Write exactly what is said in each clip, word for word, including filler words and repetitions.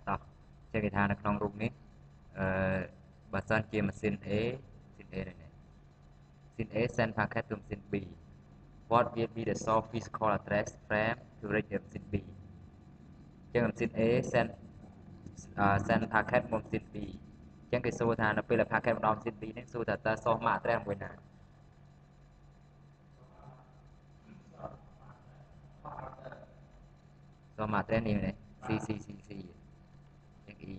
តោះជាគេថានៅក្នុងរូបនេះអឺបើសិនជាម៉ាស៊ីន A ម៉ាស៊ីន A នេះម៉ាស៊ីន A send packet to ម៉ាស៊ីន B what will be the source physical address frame to reach the ម៉ាស៊ីន B ចឹងម៉ាស៊ីន A send send packet មកម៉ាស៊ីន B ចឹងគេសួរថានៅពេលដែល packet មកដល់ម៉ាស៊ីន B នេះសួរថាតើ source MAC address មួយណា source MAC address នេះនេះ C C C C ចឹង E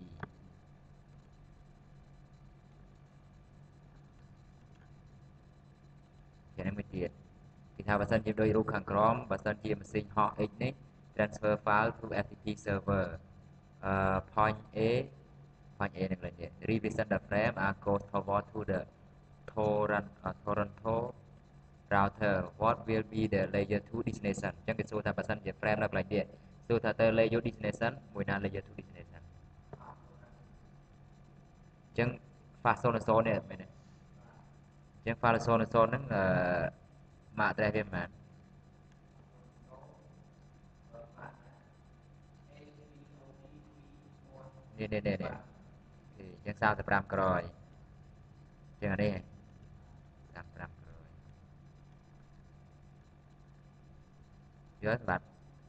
ចឹងមួយទៀតគេថាបើសិនជាដូចរូបខាងក្រោមបើសិនជាម៉ាស៊ីនហោះ X នេះ transfer file to เอฟ ที พี server អឺ point A point A នឹងលេខនេះ revision the frame and go forward to the torrent uh, Toronto router what will be the layer two destination អញ្ចឹងគេសួរថាបើសិនជា frame នៅកន្លែងនេះសួរថាតើ layer destination មួយណា layer two destination អញ្ចឹង fast zone zone នេះមែនទេអញ្ចឹង fast zone zone ហ្នឹងអឺ MAC address វាប៉ុន្មាននេះនេះនេះនេះអញ្ចឹង35ក្រោយអញ្ចឹងអានេះ35ក្រោយយល់បាទ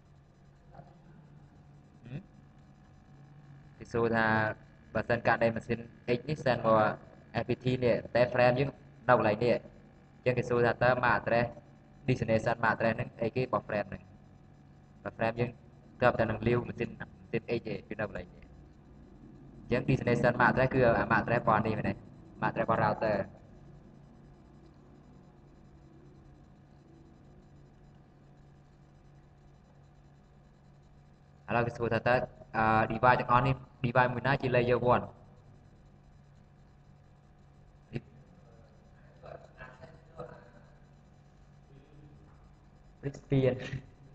គេសួរថាបើសិនកាត់ដេម៉ាស៊ីន X នេះ send មក เอฟ พี ที នេះតែ frame យើងនៅកន្លែងនេះអញ្ចឹងគេសួរថាតើ MAC address destination MAC address ហ្នឹងអីគេរបស់ frame ហ្នឹងបើ frame យើងទៅតែនឹង live ម៉ាស៊ីនម៉ាស៊ីន X ទេគឺនៅកន្លែងនេះអញ្ចឹង destination MAC address គឺ MAC address របស់នេះមែនទេ MAC address របស់ router ឥឡូវគេសួរថាតើ device ទាំងអស់នេះ device មួយណាជា layer one bridge ស្ពាន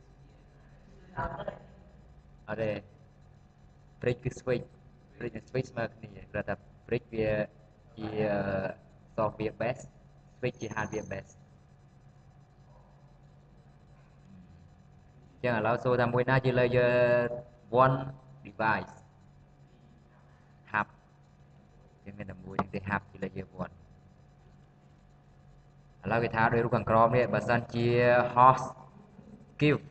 អត់ទេ bridge គឺ switch bridge និង switch ស្មើគ្នាគ្រាន់តែ bridge វាជា software base switch ជា hardware base អញ្ចឹងឥឡូវសួរថាមួយណាជា layer one device hub អញ្ចឹងមានតែមួយទេ hub ជា layer one ឥឡូវគេថាដោយរូបខាងក្រោមនេះបើសិនជា host give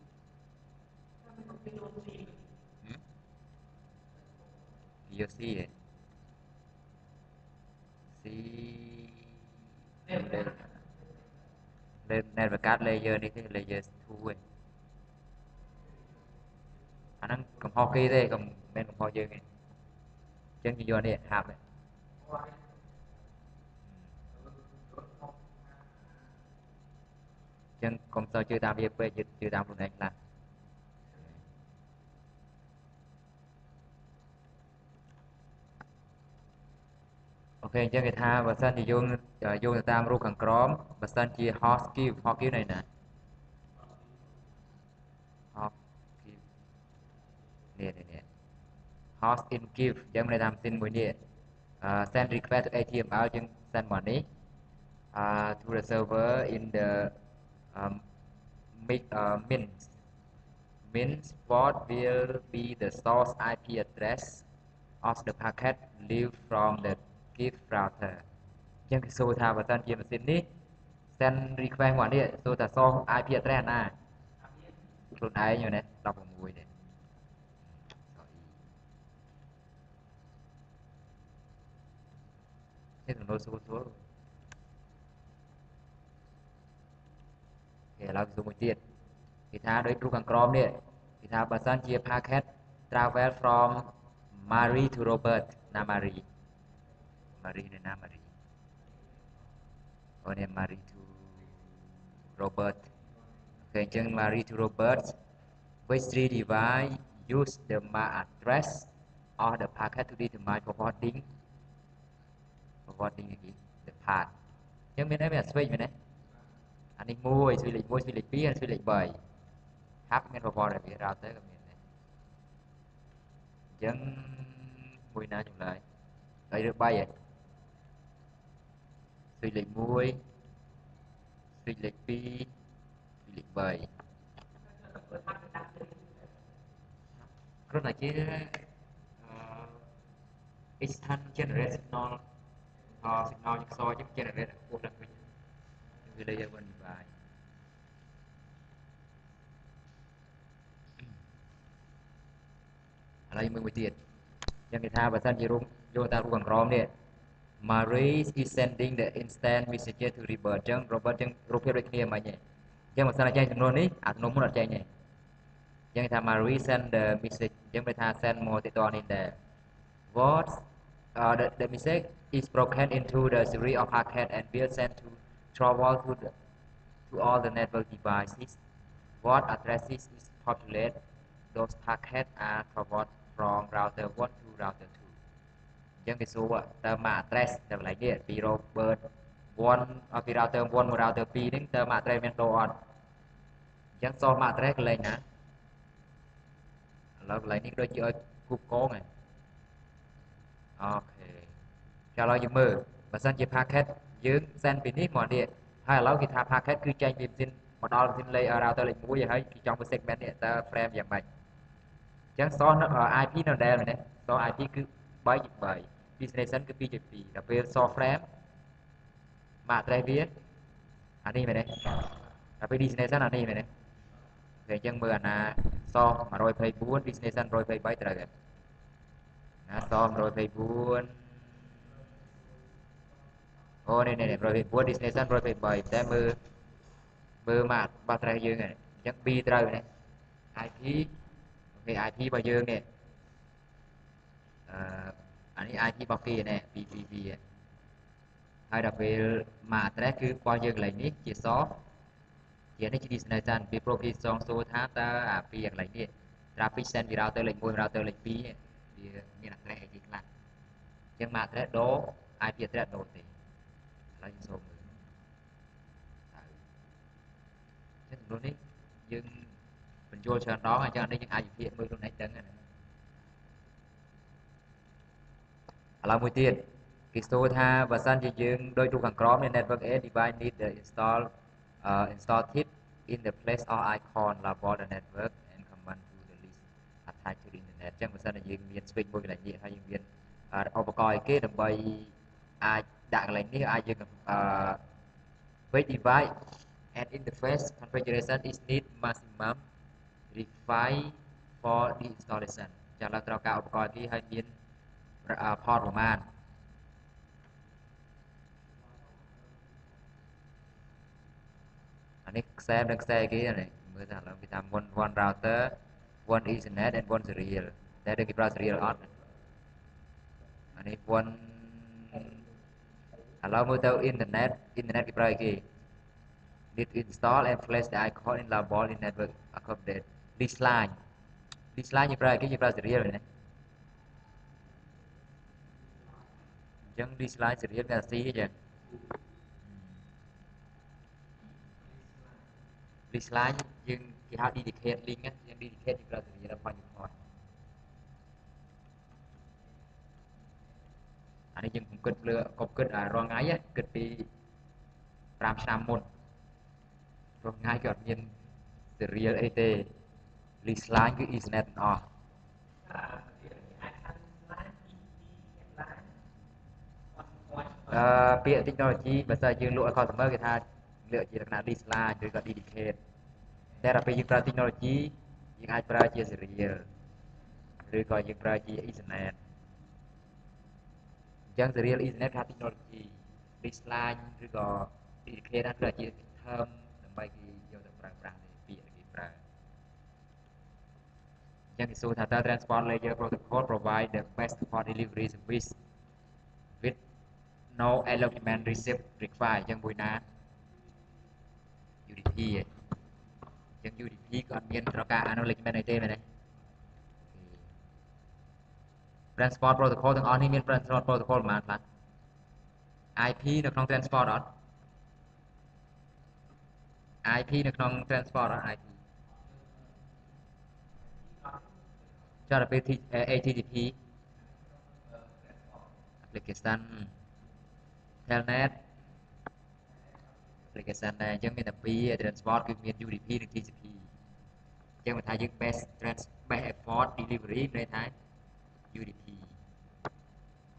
พี แอล ซี ហ៎ C លេន net បង្កើត layer នេះទេ layer two ឯងអាហ្នឹងកំហុសគេទេកុំមែនកំហុសយើងទេអញ្ចឹងយើងយកនេះ hub អញ្ចឹងកុំទៅជឿតាមវាពេកជឿតាមខ្លួនឯងខ្លះអូខេអញ្ចឹងគេថាបើសិនជាយើងយោងទៅតាមរូបខាងក្រោមបើសិនជា host give host give នៅណា host give នេះនេះនេះ host in give អញ្ចឹងមានន័យថាម៉ាស៊ីនមួយនេះ send request to เอช ที เอ็ม แอล យើង send មកនេះ uh, to the server in the um, mid, uh, means means what will be the source ไอ พี address of the packet live from the give router អញ្ចឹងគេសួរថាបើសិនជាម៉ាស៊ីននេះ send request មកនេះសួរថា source ไอ พี address ណាខ្លួនឯងយល់ទេ16នេះនេះសំណួរសួរសួរគេឥឡូវសួរមួយទៀតគេថាដូចរូបខាងក្រោមនេះគេថាបើសិនជា packet travel from Marie to Robert ណា Marie Marie នេះណា Marie អូនេះ Marie to Robert អូខេអញ្ចឹង Marie to Robert which three device use the MAC address of the packet to determine forwarding forwarding នេះ the path អញ្ចឹងមានអីមាន switch មែនទេអានេះមួយ switch លេខមួយ switch លេខពីរ switch លេខបី hub មាន forward វា router ក៏មានដែរអញ្ចឹងមួយណាចម្លើយ3ឬ3ហ៎ switch លេខមួយ switch លេខពីរ switch លេខបីគ្រាន់តែជា extend generate signal uh, signal จากซอยจะ generate พวกนั้นវិញវា layer 1 device ឥឡូវមើលមួយទៀតយ៉ាងគេថាបើសិនជារូបយកតាមរូបខាងក្រោមនេះ Marie is sending the instant message to Robert ចឹង Robert ចឹងរូបភាពដូចគ្នាមិនហ៎ចឹងបើសិនតែចែកចំនួននេះអាក្នុងមុនអត់ចែកទេចឹងគេថា Marie send the message ចឹងគេថា send more ទៅតនេះដែរ what uh, the, the message is broken into the series of packets and will send to travel to the, to all the network devices what addresses is populated those packets are forwarded from router one to router two ចឹងគេសួរតើមក address ទៅកន្លែងនេះពី Robert 1ពី router 1មក router 2នេះតើមក address មានដូរអត់ចឹងសោះមក address កន្លែងណាឥឡូវកន្លែងនេះដូចជាឲ្យគូបកងហ្នឹងអូខេចាឥឡូវយើងមើលបើសិនជា packet យើង send ពីនេះមកនេះហើយឥឡូវគេថា packet គឺចេញពីម៉ាស៊ីនមកដល់ម៉ាស៊ីនលេខ router លេខមួយហើយគេចង់ទៅ segment នេះតើ frame យ៉ាងម៉េចចឹងសោះ ไอ พี នៅដែលនេះសោះ ไอ พี គឺ3ជា3 destination គឺ2ជា2ដល់ពេលសោះ frame មក address វាអានេះមែនទេដល់ពេល destination អានេះមែនទេគេអញ្ចឹងមើលអាណាសោះ124 destination 123ត្រូវទេណាសោះ124អូនេះនេះ124 destination 123តែមើលមើលមកបាត់ address យើងហ្នឹងអញ្ចឹង B ត្រូវនេះ ไอ พี អូខេ ไอ พี របស់យើងនេះអឺអានេះ ไอ พี របស់គេនេះ ពី ពី ពីហើយដល់ពេលមក address គឺរបស់យើងកន្លែងនេះជាសជានេះជា destination ពីព្រោះគេសងសួរថាតើអាពីកន្លែងនេះ traffic send ពី router លេខមួយ router លេខពីរវាមាន address អីគេខ្លះអញ្ចឹងមក address ដូរ ไอ พี address ដូរទេឥឡូវយើងសូមមើលអញ្ចឹងចំនួននេះយើងបញ្ចូលច្រើនដងអញ្ចឹងអានេះយើងអាចវិភាគមើលខ្លួនឯងដឹងណាឥឡូវមួយទៀតគេសួរថាបើសិនជាយើងដូចរូបខាងក្រោមនេះ network A device need the install uh, install tip in the place of icon label the network and command to the list attached to the internet អញ្ចឹងបើសិនជាយើងមាន switch មួយកន្លែងនេះហើយយើងមានឧបករណ៍អីគេដើម្បីអាចដាក់កន្លែងនេះអាចយើង uh, which device and interface configuration is need maximum required for the installation ចាំឡើងត្រូវការឧបករណ៍នេះហើយមាន port ប្រមាណអានេះខ្សែនិងខ្សែគេនេះមើលថាឥឡូវគេថា one one router one ethernet and one serial តែដូចគេប្រើ serial អត់អានេះ one ឥឡូវមើលទៅ internet internet គេប្រើអីគេ need install and place the icon in label in network accommodate this line this line គេប្រើអីគេគេប្រើ serial នេះអញ្ចឹង this line serial មាន C ទេចឹងthis line យើងគេហៅ dedicate link យើង dedicate យើងប្រើ serial ដល់ point point អានេះយើងគិតលើកុំគិតរាល់ថ្ងៃគិតពី5ឆ្នាំមុនរាល់ថ្ងៃគេអត់មាន serial អីទេ this line គឺ ethernet ទាំងអស់អឺពាក្យ technology បើសិនយើងលក់ឲ្យ customer គេថាលើកជាលក្ខណៈ this line ឬក៏ dedicate តែដល់ពេលយើងប្រើ technology យើងអាចប្រើជា serial ឬក៏យើងប្រើជា ethernet អញ្ចឹង serial ethernet ថា technology this line ឬក៏ dedicate ហ្នឹងគឺជា term ដើម្បីគេយកទៅប្រើប្រាស់នៃពាក្យគេប្រើអញ្ចឹងគេសួរថាតើ transport layer protocol provide the best port delivery service with no element receipt required អញ្ចឹងមួយណា ยู ดี พี ឯងអញ្ចឹង ยู ดี พี ក៏អត់មានត្រូវការ acknowledgement អីទេមែនទេ transport protocol ទាំងអស់នេះមាន transport protocol ប៉ុន្មានខ្លះ ไอ พี នៅក្នុង transport អត់ ไอ พี នៅក្នុង transport អត់ ไอ พี ចុះដល់ពេល เอ ที ที พี application telnet application ដែរអញ្ចឹងមានតែពីរ transport គឺមាន ยู ดี พี និង ที ซี พี អញ្ចឹងបើថាយើង best trans best effort delivery ន័យថា ยู ดี พี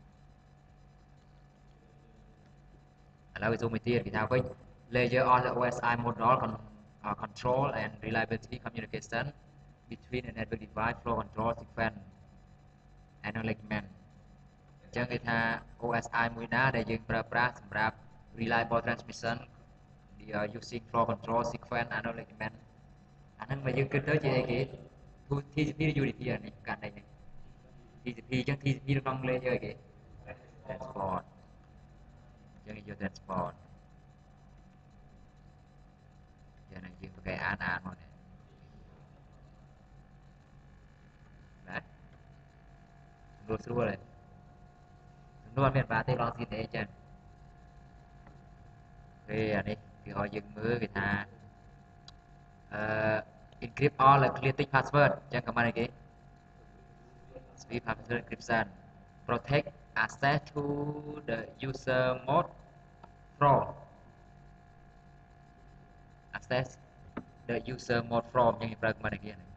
là ví dụ mình tiền thì thao với layer on the o ét i model con, uh, control and reliability communication between the network device flow control sequence acknowledgement អញ្ចឹងគេថា o เอส ไอ មួយណាដែលយើងប្រើប្រាស់សម្រាប់ reliable transmission using flow control sequence acknowledgement អាហ្នឹងមកយើងគិតទៅជាអីគេ ที ซี พี ឬ ยู ดี พี អានេះកាត់đâyនេះ ที ซี พี អញ្ចឹង ที ซี พี នៅក្នុង layer អីគេ transport អញ្ចឹងយើងយក transport យ៉ាងណាយើងប្រកែអានអានមកនេះណាស្រួលស្រួលហើយសំណួរមានបាទេឡងស៊ីនអីចឹងគេអានេះគេឲ្យយើងមើលគេថាអឺ encrypt all the clear tick password អញ្ចឹងក៏មិនអីគេ sweep password encryption protect access to the user mode from access the user mode from អញ្ចឹងយើងប្រើមិនអីគេនេះ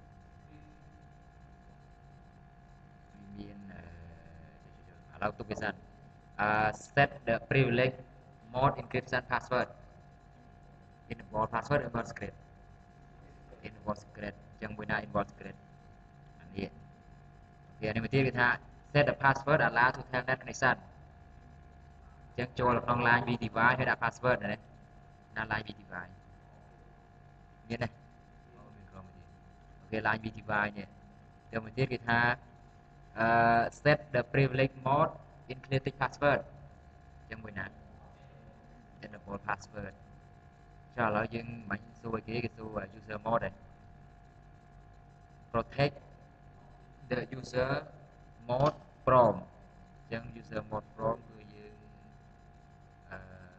មានឥឡូវទុកវាសិន uh, set the privilege mode encryption password involve password involve secret involve secret អញ្ចឹងមួយណា involve secret អានេះវានេះមួយទៀតគេថា set the password allow to telnet connection អញ្ចឹងចូលក្នុង line វី device ហើយដាក់ password ណាណា line វី device មានទេអូមានក្រុមទៀតអូខេ line វី device នេះទៅមួយទៀតគេថា uh, set the privilege mode encrypted password អញ្ចឹងមួយណា enable password ចុះឥឡូវយើងមិនសួរគេគេសួរ user mode ឯង protect the user mode from អញ្ចឹង user mode from គឺយើងអឺ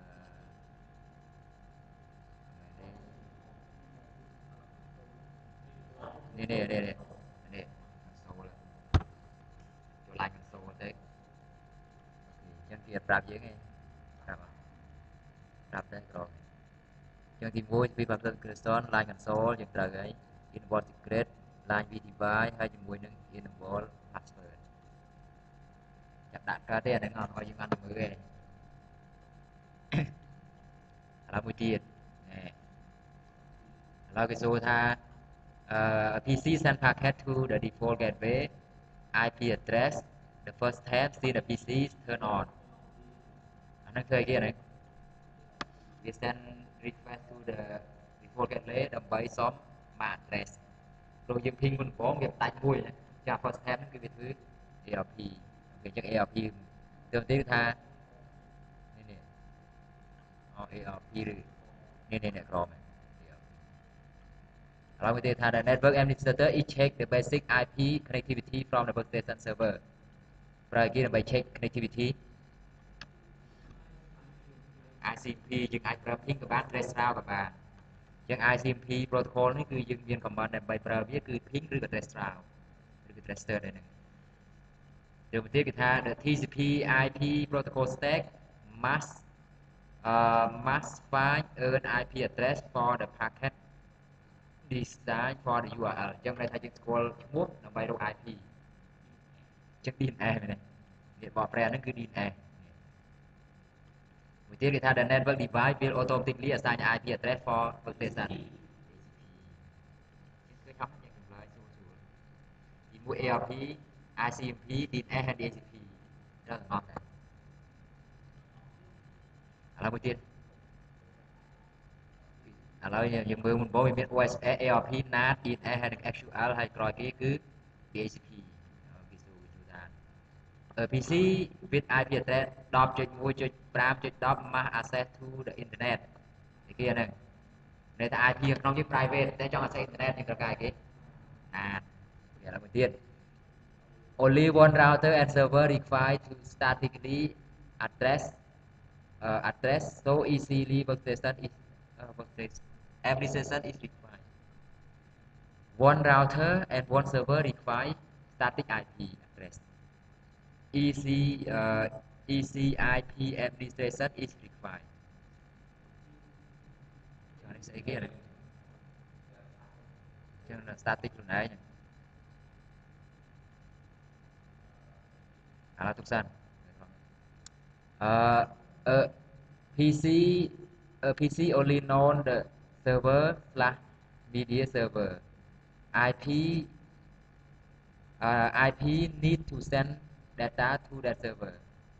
នេះនេះនេះនេះនេះសូលចូល line console ទៅអញ្ចឹងគេប្រាប់យើងឯងប្រាប់ប្រាប់តែក្រោយអញ្ចឹងទីមួយពីប្រាប់ទៅ Crystal line console យើងត្រូវហើយ involve secret line v device ហើយជាមួយនឹង enable password ចាំដាក់កើតទេអាហ្នឹងអត់ឲ្យយើងបានមើលទេឥឡូវមួយទៀតនេះឥឡូវគេសួរថា uh, pê xê send packet to the default gateway i pê address the first time see the pê xê turn on អាហ្នឹងធ្វើអីគេអាហ្នឹងវា send request to the default gateway ដើម្បីសុំ MAC address ព្រោះយើង ping មុនបងវាផ្ដាច់មួយចា first time គឺវាធ្វើ a rp គេចឹង a rp ទៅទៀតគឺថានេះនេះអូ a rp ឬនេះនេះនេះក្រមឥឡូវមួយទៀតថា the network administrator is check the basic i pê connectivity from the workstation server ប្រើគេដើម្បី check connectivity i xê pê យើងអាចប្រើ ping ក៏បាន trace route ក៏បានអញ្ចឹង i xê pê protocol នេះគឺយើងមាន command ដើម្បីប្រើវាគឺ ping ឬក៏ trace route ឬក៏ tracer ដែរហ្នឹងទៅមួយទៀតគេថា the ที ซี พี i pê protocol stack must uh, must find earn i pê address for the packet design for the u r l អញ្ចឹងន័យថាយើងស្គាល់ឈ្មោះដើម្បីរក i pê អញ្ចឹង đê en ес មែនទេនេះបកប្រែហ្នឹងគឺ đê en ес មួយទៀតគេថា the network device will automatically assign i pê address for workstation ឃើញអត់យើងចម្លើយស្រួលស្រួលទីមួយ a rp i xê em pê ดี เอ็น เอส ហើយ đê hát xê pê ត្រូវទាំងអស់ដែរឥឡូវមួយទៀតឥឡូវយើងមើលមុនបងវាមាន o ét ес a rp nat ดี เอ็น เอส ហើយនិង étក្យូ អែល ហើយក្រោយគេគឺ đê hát xê pê គេសួរជួយថា pê xê with i pê address ដប់ ដុត មួយ ដុត ប្រាំ ដុត ដប់ must access to the internet នេះគេហ្នឹងន័យថា i pê ក្នុងយើង private តែចង់ access internet យើងត្រូវការគេណាឥឡូវមួយទៀត only one router and server required to statically address uh, address so easily workstation is uh, workstation application is required one router and one server require static i pê address easy uh, easy i pê administration is required នេះស្អីគេហ្នឹងចឹង static ខ្លួនឯងឥឡូវទុកសិនអឺអឺ pc a pc only known the server slash media server ip uh, ip need to send data to that server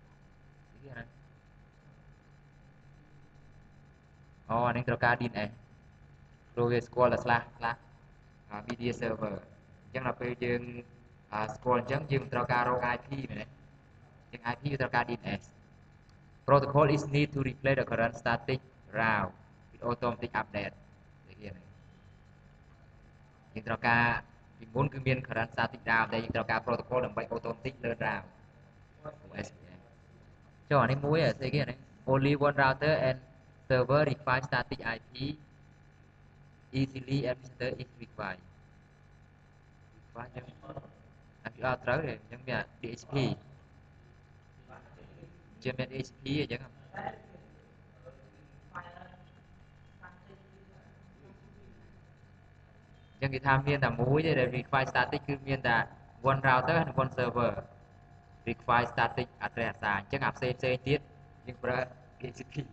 อ๋ออันนี้ត្រូវការ ดี เอ็น เอส ព្រោះវាស្គាល់តែ slash slash media server អញ្ចឹងដល់ពេលយើងស្គាល់អញ្ចឹងយើងត្រូវការរក IP មែនទេយើង IP វាត្រូវការ ดี เอ็น เอสprotocol is need to replace the current static route with automatic update ដូចនេះយើងត្រូវការពីមុនគឺមាន current static route តែយើងត្រូវការ protocol ដើម្បី automatic learn route ចុះអានេះមួយស្អីគេអានេះ only one router and server require static ไอ พี easily administer is required បាទអញ្ចឹងអានេះអត់ត្រូវទេអញ្ចឹងមាន ดี เอช พี ជាមាន ดี เอช พี អញ្ចឹងអញ្ចឹងគេថាមានតែមួយទេដែល require static គឺមានតែ one router និង one server require static address អញ្ចឹងអាផ្សេងផ្សេងទៀតយើងប្រើ ดี เอช พี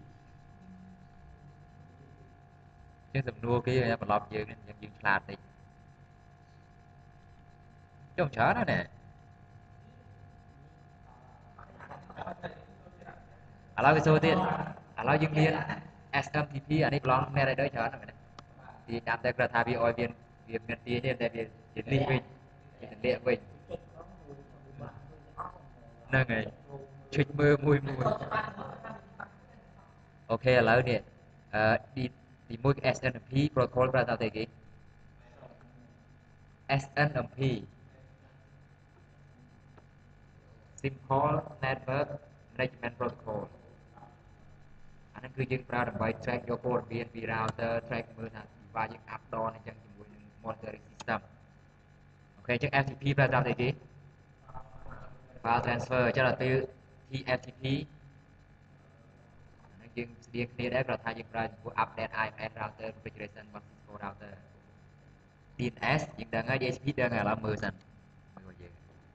អញ្ចឹងសំណួរគេបន្លប់យើងអញ្ចឹងយើងឆ្លាតតិចចុះច្រើនណាស់ណែឥឡូវវាសួរទៀតឥឡូវយើងរៀន เอส เอ็ม ที พี អានេះប្រឡងអ្នករៃដឺច្រើនណាស់មែនទេទីតាមតែគាត់ថាវាអោយវាវាមានទីទេតែវាជាលីវិញវាទម្លាក់វិញហ្នឹងហើយឈុចមើលមួយមួយអូខេឥឡូវនេះអឺទីទីមួយ เอส เอ็ม พี protocol ប្រើតើទេគេ เอส เอ็ม พี simple network management protocol អាហ្នឹងគឺយើងប្រើដើម្បី track យកព័ត៌មានពី router track មើលថា device យើង up down អញ្ចឹងជាមួយនឹង monitoring system អូខេអញ្ចឹង เอฟ ที พี ប្រើតាមអីគេ file transfer អញ្ចឹងដល់ពេល ที เอฟ ที พี ហ្នឹងយើងស្តៀងគ្នាដែរគាត់ថាយើងប្រើចំពោះ update ไอ พี router configuration របស់ Cisco router ดี เอ็น เอส យើងដឹងហើយ ดี เอช พี ដឹងហើយឥឡូវមើលសិនមើលយើង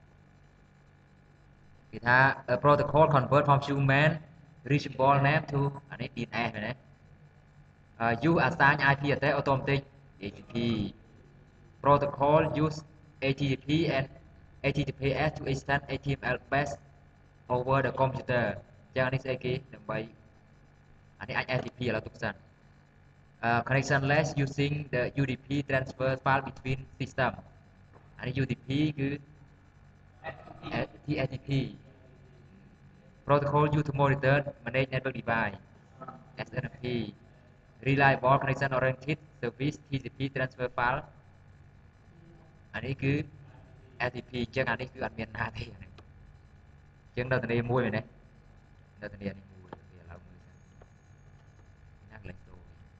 គេថា a protocol convert from human reachable name to អានេះ ดี เอ็น เอส មែនទេ uh, you assign ไอ พี address automatic ดี เอช พี protocol use เอช ที ที พี and เอช ที ที พี เอส to extend เอช ที เอ็ม แอล base over the computer ចឹងនេះស្អីគេដើម្បីអានេះអាច เอช ที พี ឥឡូវទុកសិន uh, connectionless using the ยู ดี พี transfer file between system អានេះ ยู ดี พี គឺ ที เอช ที พี protocol used to monitor manage network device เอส เอ็ม พี reliable connection oriented service ที ซี พี transfer file អានេះគឺ เอช ที พี ចឹងអានេះគឺអត់មានណាទេចឹងនៅទនីមួយមែនទេនៅទនីនេះមួយវាឥឡូវមើលសិនណាក់លេខចូល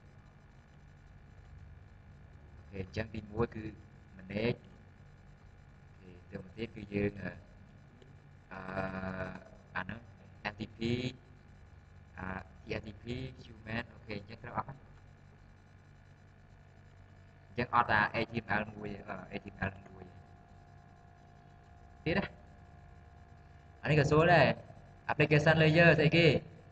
អូខេចឹងទីមួយគឺ manage អូខេទៅមកទៀតគឺយើងអឺអាហ្នឹង เอฟ ที พี អា ที เอฟ ที พี human អូខេចឹងត្រូវអត់ចឹងអត់អា เอช ที เอ็ม แอล មួយ เอช ที เอ็ม แอล មួយទៀតណាអានេះក៏សួរដែរ application layer ស្អីគេ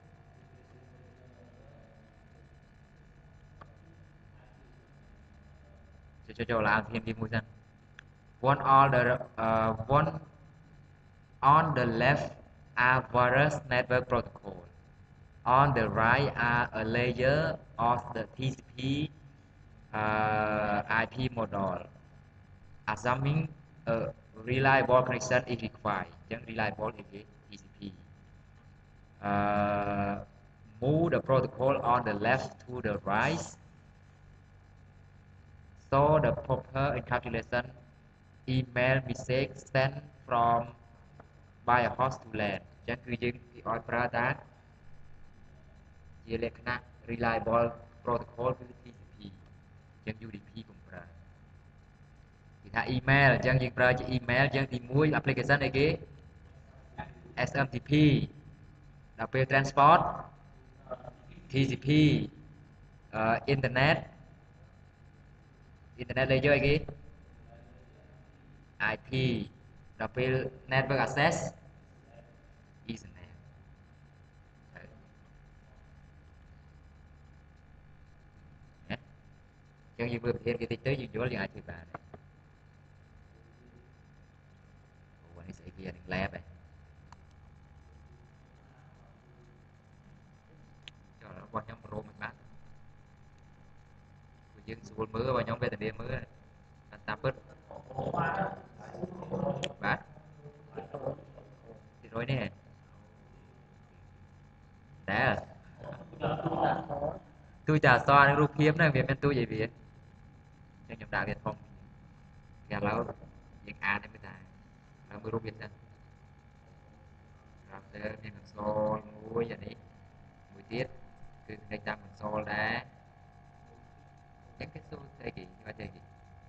ចុះចុះឡើងធៀបទីមួយសិន one all the uh, one on the left are various network protocol on the right are a layer of the ที ซี พี uh,ไอ พี model assuming a reliable connection is required ចឹង reliable អីគេ ที ซี พี uh, move the protocol on the left to the right so the proper encapsulation email message sent from by a host to LAN ចឹងគឺយើងគេឲ្យប្រើតាជាលក្ខណៈ reliable protocol គឺ ที ซี พี ចឹង ยู ดี พี កុំប្រើគេថា email ចឹងយើងប្រើជា email ចឹងទីមួយ application អីគេ เอส เอ็ม ที พี ដល់ពេល transport ที ซี พี uh, internet internet layer អីគេ ไอ พี ដល់ពេល network access Ethernet chẳng như vừa hiện cái tích tới như vô liền ai thì bạn ủa này sẽ kia lẹp này cho nó qua nhóm pro mình bán dân xuống mưa và nhóm về từ đêm mưa này tạm bớt bán thì rồi nè đã tôi trả so nó rút kiếm này việc bên tôi vậy việc nhưng nhóm đạo Việt không nhà lâu những án em mới tài là mới rút biết ra rồi giờ mình so mũi vậy đi mũi tiết cứ đánh tăng mình so đá những cái số thế kỷ như thế kỷ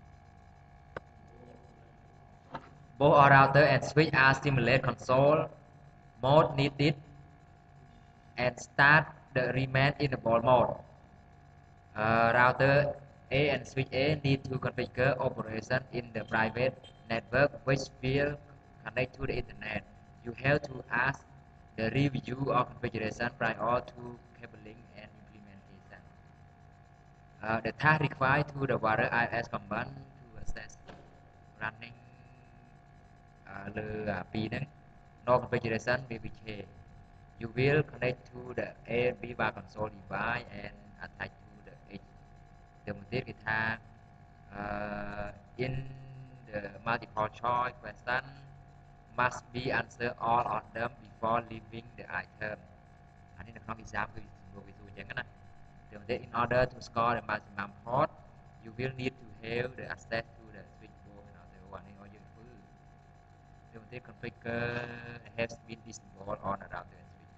both router and switch are simulate console mode needed and start the remain in the ball mode. Uh, router A and switch A need to configure operation in the private network which will connect to the internet. You have to ask the review of configuration prior to cabling and implementation. Uh, the task required to the water I S command to access running uh, the P no configuration will be changed. You will connect to the A B bar console device and attach to the edge. The một guitar uh, in the multiple choice question must be answer all of them before leaving the item. Anh này là examคือดูวิสูจน์อย่างนั้นนะเดี๋ยว in order to score the maximum point you will need to have the access to the switchboard and other one in order to the configure has been disabled on the router and switch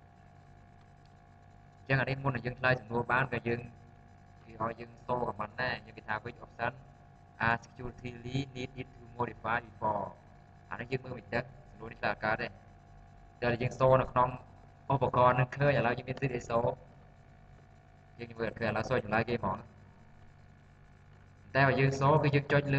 ចឹងអានេះមុននឹងយើងឆ្លើយសំណួរបានក៏យើងគេឲ្យយើងសូกับมันដែរយើងគេថា which option are security need it to modify before អានេះយើងមើលមិនដឹងសំណួរនេះតើកើតទេដល់យើងសូនៅក្នុងឧបករណ៍នឹងឃើញឥឡូវយើងមានសិទ្ធិសូយើងមើលឃើញឥឡូវសូចម្លើយគេហ្មងតែបើយើងសូគឺយើងចុចលើ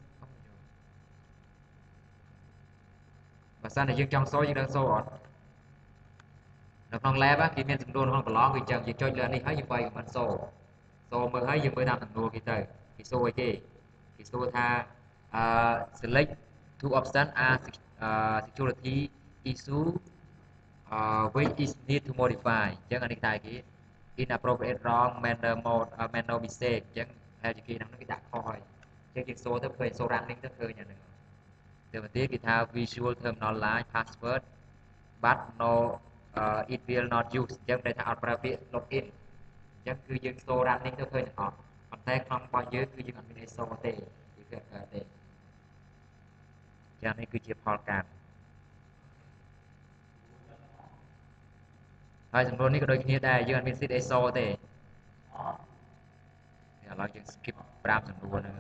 បើសិនតែយើងចង់សូយើងដឹងសូអត់នៅក្នុង lab គេមានសំណួរក្នុងប្រឡងគឺអញ្ចឹងយើងចុចលើនេះហើយយើងវាយ comment សូសូមើលហើយយើងមើលតាមសំណួរគេទៅគេសូអីគេគេសួរថា select two option are uh, security issue uh, which is need to modify អញ្ចឹងអានេះតែគេ inappropriate wrong manner mode uh, manner mistake អញ្ចឹងហើយគេក្នុងនោះគេដាក់ខុសហើយអញ្ចឹងគេសូទៅឃើញសូ running ទៅឃើញអាហ្នឹងទៅមកទៀតគេថា visual terminal line password but no uh, it will not use អញ្ចឹងន័យថាអត់ប្រើពាក្យ login អញ្ចឹងគឺយើងសូ running ទៅឃើញទាំងអស់ប៉ុន្តែក្នុងរបស់យើងគឺយើងអត់មានអីសូទេគឺគឺកើតទេយ៉ាងនេះគឺជាផលការហើយចំនួននេះក៏ដូចគ្នាដែរយើងអត់មានសិទ្ធិអីសូទេឥឡូវយើង skip ប្រាំចំនួនហ្នឹង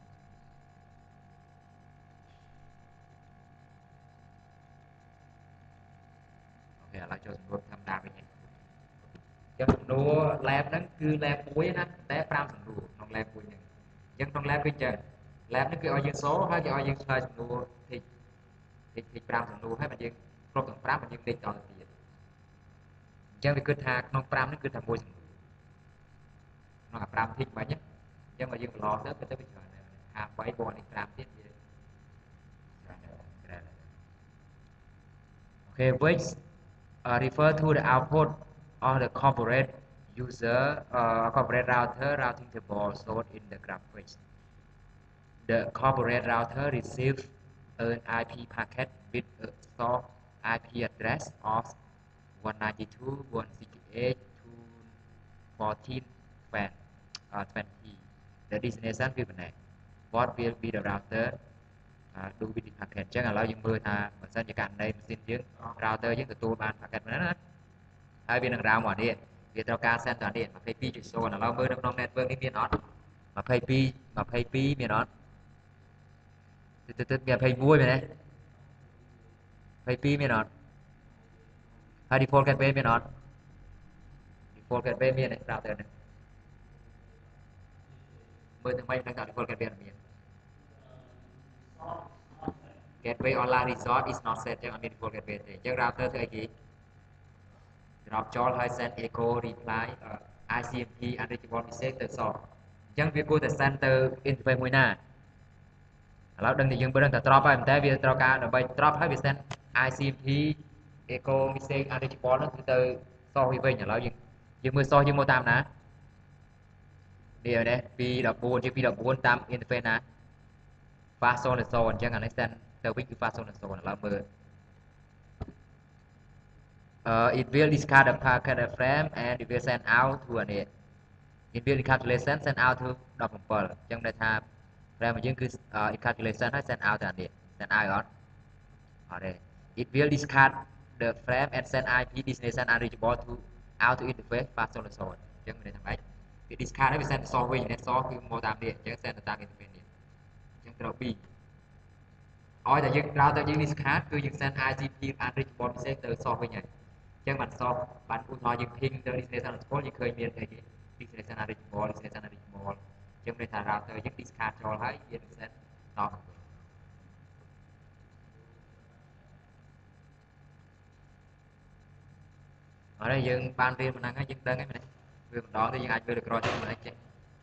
អូខេឥឡូវចូលចំនួនធម្មតាវិញចឹងចំនួន lab ហ្នឹងគឺ lab មួយណាតែប្រាំចំនួនក្នុង lab មួយហ្នឹងអញ្ចឹងក្នុង lab គឺចឹង lab ហ្នឹងគឺឲ្យយើងសូហើយគេឲ្យយើងឆ្លើយចំនួន tick tick tick ប្រាំចំនួនហើយបើយើងគ្រប់ទាំងប្រាំបើយើង tick ដល់ទៅទៀតអញ្ចឹងវាគិតថាក្នុងប្រាំហ្នឹងគឺថាមួយចំនួនក្នុងអាប្រាំ tick បាញ់អញ្ចឹងបើយើងប្រឡងទៅគឺទៅវាច្រើនដែរហាបីបននេះប្រាំទៀតវាច្រើនដែរ okay which uh, refer to the output of the corporate user uh, corporate router routing table stored in the graphics the corporate router receives an I P packet with a source I P address of one ninety-two dot one sixty-eight dot fourteen dot twenty. The destination will connect. What will be the router uh, do with the packet? ចឹងឥឡូវយើងមើលថាបើសិនជាករណីម៉ាស៊ីនយើង router យើងទទួលបាន packet ហ្នឹងណាហើយវានឹង round មកនេះវាត្រូវការ send ទៅនេះ twenty-two dot zero ឥឡូវមើលនៅក្នុង network នេះមានអត់twenty-two twenty-two មានអត់ទៅទៅមានtwenty-oneមែនទេtwenty-twoមានអត់ហើយ default gateway មានអត់ default gateway មានទេ router ហ្នឹងមើលទៅមិនដឹងថា default gateway មាន gateway online resort is not set ចឹងអត់មាន default gateway ទេអញ្ចឹង router ធ្វើអីគេ drop ចូលហើយ send echo reply uh, I C M P unreachable message ទៅ source អញ្ chẳng việc cô tại center interface mùi nàแล้วดังนี้ยังเป็นแต่ drop ไปแต่việc drop การโดย drop ให้ percent i c m p eco mistake unreachable นั่นคือตัวซอวิเวอย่างแล้วยังยังมือซอยังโมตามนะเดี๋ยวเนี่ยปีดอกบูนยังปีดอกบูนตาม interface นะ fast zone zone ยังอันนี้ stand ตัววิ่งคือ fast zone zone แล้วมือ uh, it will discard the packet frame and it will send out to an it it will calculation send out to ดอกเปิลยังได้ทำแรมมันยังคือ uh, calculation ให้ send out อันนี้ send out ก่อนเอาเลย it will discard the frame and send i p destination unreachable to out to interface fast zone zone ยังไม่ได้ทำไม it discard ให้ไป send ซอวิ่งเนี่ยซอคือโมตามเนี่ยยัง send ตาม interface เนี่ยยังเราปีอ๋อแต่ยังเราแต่ยัง discard คือยัง send i c p unreachable message ទៅซอវិញហើយចឹងបានសបបានឧទាហរណ៍យើង ping ទៅ destination underscore យើងឃើញមានអីគេ destination unreachable destination unreachable ចឹងមានថា router យើង discard ចូលហើយវានឹង set តមកអរយើងបានរៀនប៉ុណ្ណឹងហើយយើងដឹងហើយមែនទេវាម្ដងទៅយើងអាចមើលទៅក្រោយទៅមិនអាចចេះ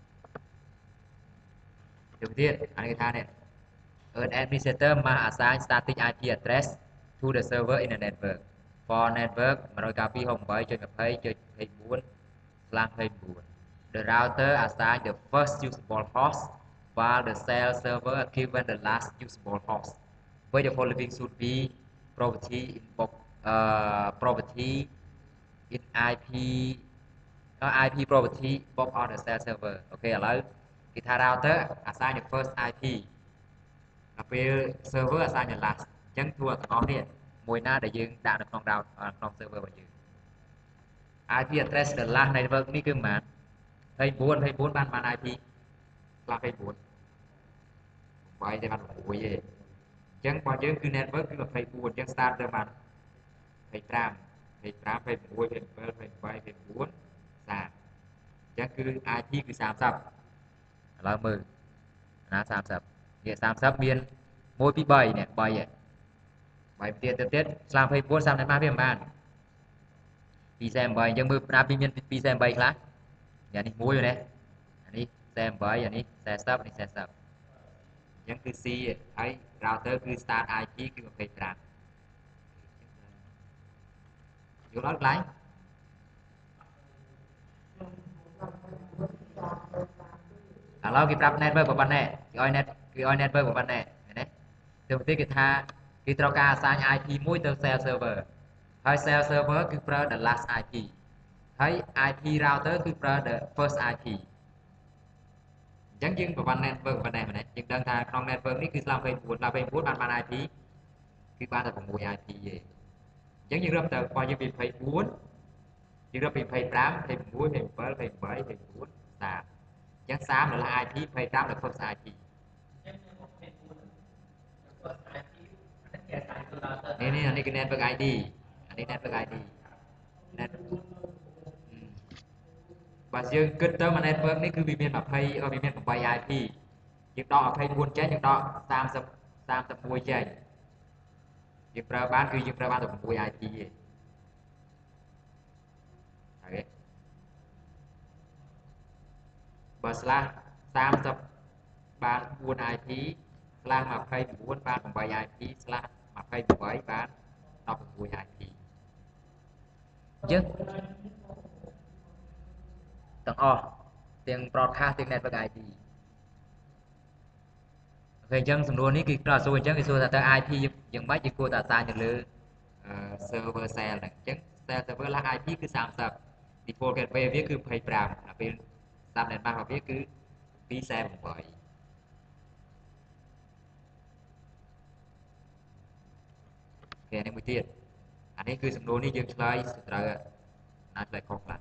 ទៅទៀតអានេះគេថានេះ an administrator must assign static i p address to the server in a network for network 192.20.24/24 the router assign the first usable host while the cell server given the last usable host where the following should be property in box uh, property in ip uh, ip property box on the cell server អូខេឥឡូវគេថា router assign the first ip ដល់ពេល server assign the last អញ្ចឹងធ្វើទាំងអស់នេះមួយណាដែលយើងដាក់នៅក្នុង route ក្នុង server របស់យើង i p address the last network នេះគឺប៉ុន្មាន24 24បានបាន ip ខ្លះ24 8តែបាន6ទេអញ្ចឹងរបស់យើងគឺ network គឺ24អញ្ចឹង start ទៅបាន25 25 26 27 28 29 30អញ្ចឹងគឺ ip គឺ30ឥឡូវមើលណា30នេះ30មាន1 2 3នេះ3ហ៎បាយទៀតទៅទៀតស្លា24 30នេះមកវាមិនបាន248អញ្ចឹងមើលប្រាពីមាន248ខ្លះយ៉ាងនេះមួយនេះអានេះ48អានេះ40នេះ40អញ្ចឹងគឺ C ហើយ router គឺ start ip គឺ25យល់ដល់កន្លែងឥឡូវគេប្រាប់ network ប៉ុណ្ណេះគេឲ្យ net គេឲ្យ network ប៉ុណ្ណេះឃើញទេទៅទីគេថាគេត្រូវការ assign ip មួយទៅ cell server ហើយ cell server គឺប្រើ the last ip ហើយ ip router គឺប្រើ the first ip អញ្ចឹងយើងប្រព័ន្ធ network ប៉ុណ្ណេះមែនទេយើងដឹងថាក្នុង network នេះគឺស្លាប់29 29បានបាន ip គឺបានតែ6 ip ទេអញ្ចឹងយើងរាប់ទៅរបស់យើងពី24យើងរាប់ពី25 26 27 28 29 30អញ្ចឹង30ដល់ ip 25ដល់ first ip នេះនេះអានេះគឺ network id អានេះ network id net បើយើងគិតទៅមួយ network នេះគឺវាមាន20វាមាន8 ip យើងដក24ចេញយើងដក30 31ចេញយើងប្រើបានគឺយើងប្រើបានតែ6 ip ទេហើយបើស្លាស់30បាន4 ip ស្លាស់29បាន8 ip ស្លាស់28បាន16 ip យើងទាំងអស់ទាំង broadcast ទាំង network ip អូខេអញ្ចឹងសំណួរនេះគឺគាត់សួរអញ្ចឹងគេសួរថាតើ ip យ៉ាងម៉េចយើងគួរតែអាសាទៅលើ server cell ហ្នឹងអញ្ចឹង cell server ឡា ip គឺ30 default gateway វាគឺ25ដល់ពេល subnet mask របស់វាគឺ248គេនេះមួយទៀតអានេះគឺសំណួរនេះយើងឆ្លើយត្រូវណាឆ្លើយខុសខ្លះ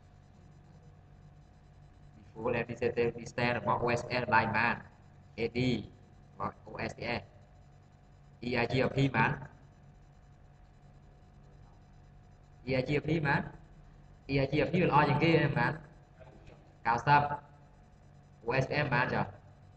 default administrative distance របស់ o s s ឡាយបាន ad របស់ o s s eigp បាន eigp បាន eigp វាល្អជាងគេបាន90 osm បានចុះ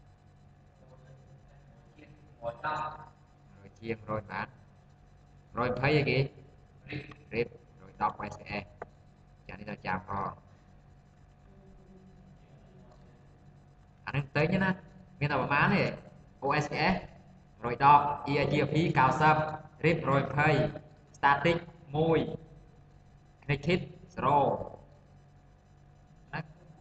ជាង100បាន120អីគេ rip 110 osm ចានេះទៅចាំផងអានឹងទៅណាមានតែប្រមាណទេ ô ét pê ét một trăm mười អ៊ី អាី จี พี chín mươi រីបmột trăm hai mươi static មួយ connected ศูนย์ណា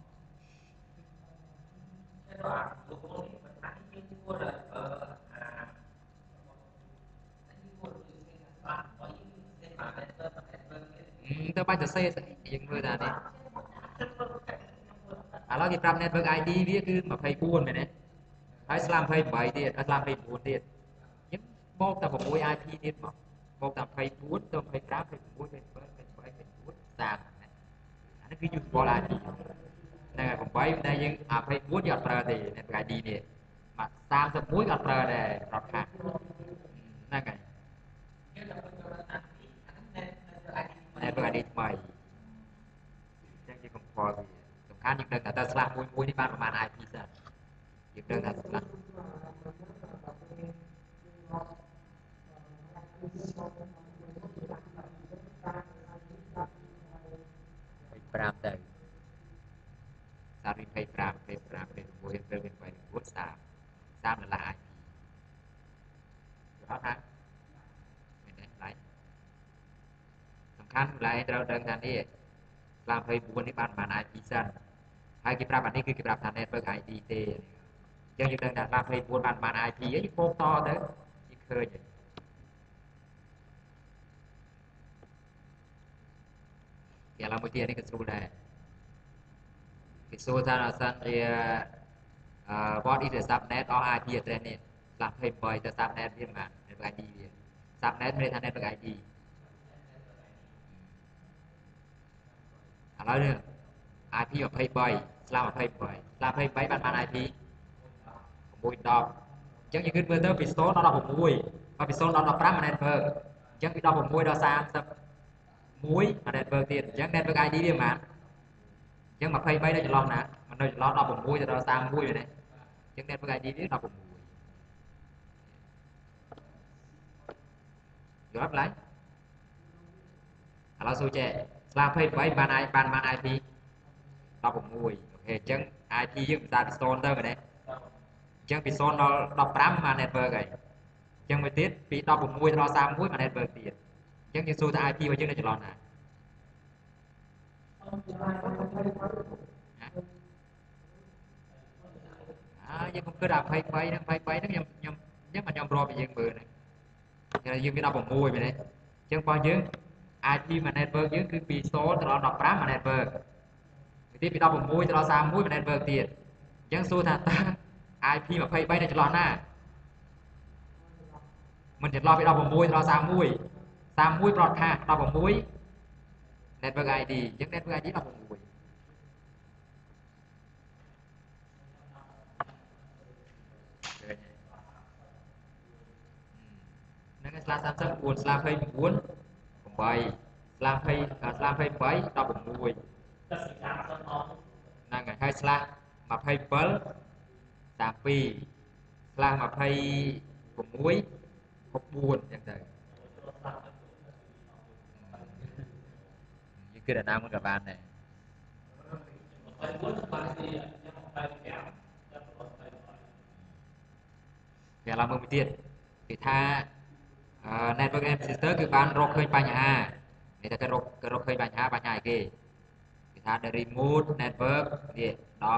ទៅបាច់ទៅសេស្អីយើងមើលថានេះឥឡូវគេប្រាប់ network ไอ ดี វាគឺยี่สิบสี่មែនទេហើយស្លាមยี่สิบแปดទៀតហើយស្លាមยี่สิบเก้าទៀតអញ្ចឹងបូកតែหก ไอ พี ទៀតមកបូកតែยี่สิบสี่ទៅยี่สิบห้า ยี่สิบหก ยี่สิบเจ็ด ยี่สิบแปด ยี่สิบเก้า ยี่สิบสี่ 30អានេះគឺ usable ไอ พี ហ្នឹងហើយแปดតែយើងអាยี่สิบสี่យើងអត់ប្រើទេ network ไอ ดี នេះមកสามสิบเอ็ดក៏អត់ប្រើដែរប្រាប់ខាងហ្នឹងហើយ network ไอ ดี ថ្មីអញ្ចឹងជាកំពល់វាសំខាន់យើងដឹងថាតើស្លាកមួយមួយនេះបានប្រមាណ ไอ พี សិនយើងដឹងថាស្លាកប្រាំទៅសារវិភាគប្រាំពេលប្រាំពេលមួយពេលមានបីមួយសាមសាមដុល្លារ ไอ พี យល់ថាមែនទេឡៃសំខាន់ឡៃត្រូវដឹងថានេះស្លាកยี่สิบสี่នេះបានប្រមាណ ไอ พี សិនហើយគេប្រាប់អានេះគឺគេប្រាប់ថា network ไอ ดี ទេអញ្ចឹងយើងដឹងថាស្លាកยี่สิบสี่បានប្រមាណ ไอ พี យើងពោលតទៅយើងឃើញគេឡើយមួយទៀតនេះក៏ស្រួលដែរគេសួរថាអសិនជា what is the subnet or ไอ พี address នេះស្លាកยี่สิบแปดទៅ subnet វាមិន network ไอ ดี វា subnet មានន័យថា network ไอ ดี ឥឡូវនេះ ไอ พี ยี่สิบแปดស្លាកยี่สิบแปดស្លាកยี่สิบแปดបានបាន ไอ พี หก 10អញ្ចឹងយើងគិតមើលទៅពីศูนย์ដល់หกមកពីศูนย์ដល់สิบห้าមក network អញ្ចឹងពីสิบหกដល់สามสิบមួយមក network ទៀតអញ្ចឹង network ไอ ดี វាប៉ុន្មានអញ្ចឹងยี่สิบ三នៅចន្លោះណាមិននៅចន្លោះสิบหกទៅដល់สามสิบเอ็ดមែនទេអញ្ចឹង network ไอ ดี វាสิบหกយល់អត់ឡើយឥឡូវសួរចេះស្លាកยี่สิบแปดបាន i បានបាន ไอ พี สิบหกអូខេអញ្ចឹង ไอ พี យើងតាមពីศูนย์ទៅមែនទេអញ្ចឹងពីศูนย์ដល់สิบห้าមក network ហើយអញ្ចឹងមួយទៀតពីสิบหกទៅដល់สามสิบเอ็ดមក network ទៀតអញ្ចឹងយើងសួរថា ไอ พี របស់យើងនៅចន្លោះណាអើយើងកុំគិតអាยี่สิบ三ហ្នឹងยี่สิบ三ហ្នឹងខ្ញុំខ្ញុំអញ្ចឹងខ្ញុំរាប់ពីយើងមើលហ្នឹងយើងមានสิบหกមែនទេអញ្ចឹងរបស់យើង ไอ พี មក network យើងគឺពីศูนย์ទៅដល់สิบห้าមក network មួយទៀតពីสิบหกទៅដល់สามสิบเอ็ดមក network ទៀតអញ្ចឹងសួរថាតើ ไอ พี ยี่สิบสามនៅចន្លោះណាមិនចន្លោះពីสิบหกទៅដល់สามสิบเอ็ด สามสิบเอ็ด broadcast สิบหก network ไอ ดี អញ្ចឹង network ไอ ดี สิบหกហ្នឹងស្លាកสามสิบเก้าស្លាកยี่สิบเก้า 8ស្លាក20ស្លាកยี่สิบแปด สิบหกហ្នឹងហើយហើយស្លាកยี่สิบเจ็ด สามสิบสองស្លាកยี่สิบหก หกสิบสี่អញ្ចឹងទៅយើងគិតអាណាមួយក៏បានដែរគេឡើងមើលមួយទៀតគេថា network ancestor គឺបានរកឃើញបញ្ហានេះតែគេរកគេរកឃើញបញ្ហាបញ្ហាអីគេគេថា the remote network នេះ10 172.16.10.0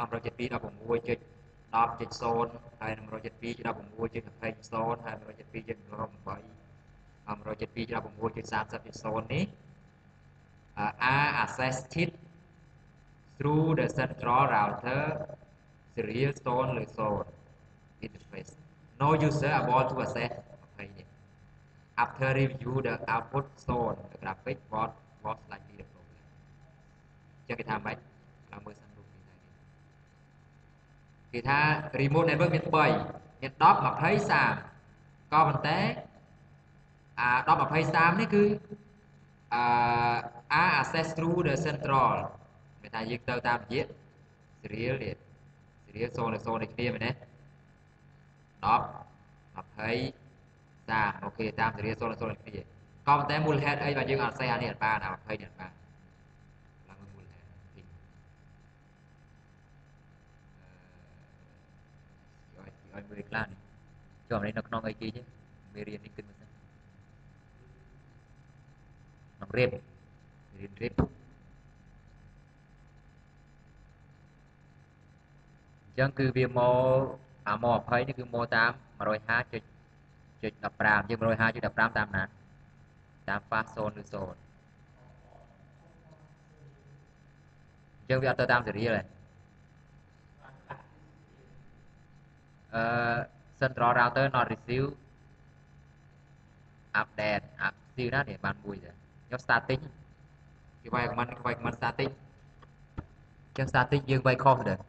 ហើយ 172.16.20.0 ហើយ 172.8 172.16.30.0 នេះ are accessed through the central router serial zone ឬ zone interface no user able to access after review the output zone the graphic was was likely the problem ចឹងគេថាម៉េចឡើងមើលសិនរូបនេះគេថា remote network មាន3មាន10 20 30ក៏ប៉ុន្តែអា 10 20 30 នេះគឺអឺ are access through the central គេថាយើងទៅតាមរយៈ serial នេះ serial zone ឬ zone នេះគ្នាមែនទេ10 20 30អូខេតាមសេរីសូនសូនគ្នាក៏ប៉ុន្តែមូលហេតុអីបើយើងអត់សេះអានេះអត់បានអាยี่สิบនេះអត់បានឡើងមូលហេតុឲ្យមើលខ្លះនេះជាប់នេះនៅក្នុងអីគេទេមេរៀននេះគិតមើលសិនក្នុងរៀបរៀនរៀបអញ្ចឹងគឺវាមកអាមក ยี่สิบ នេះគឺមកតាម một trăm hai mươi ចុច một trăm mười lăm យើង một trăm hai mươi ចុច một trăm mười lăm តាមណាតាម fast zone ឬ zone អញ្ចឹងវាអត់ទៅតាម serial ទេអឺ central router not receive update update ណានេះបានមួយទេយក static គេវាយ command គេវាយ command static អញ្ចឹង static យើងវាយខុសទៅ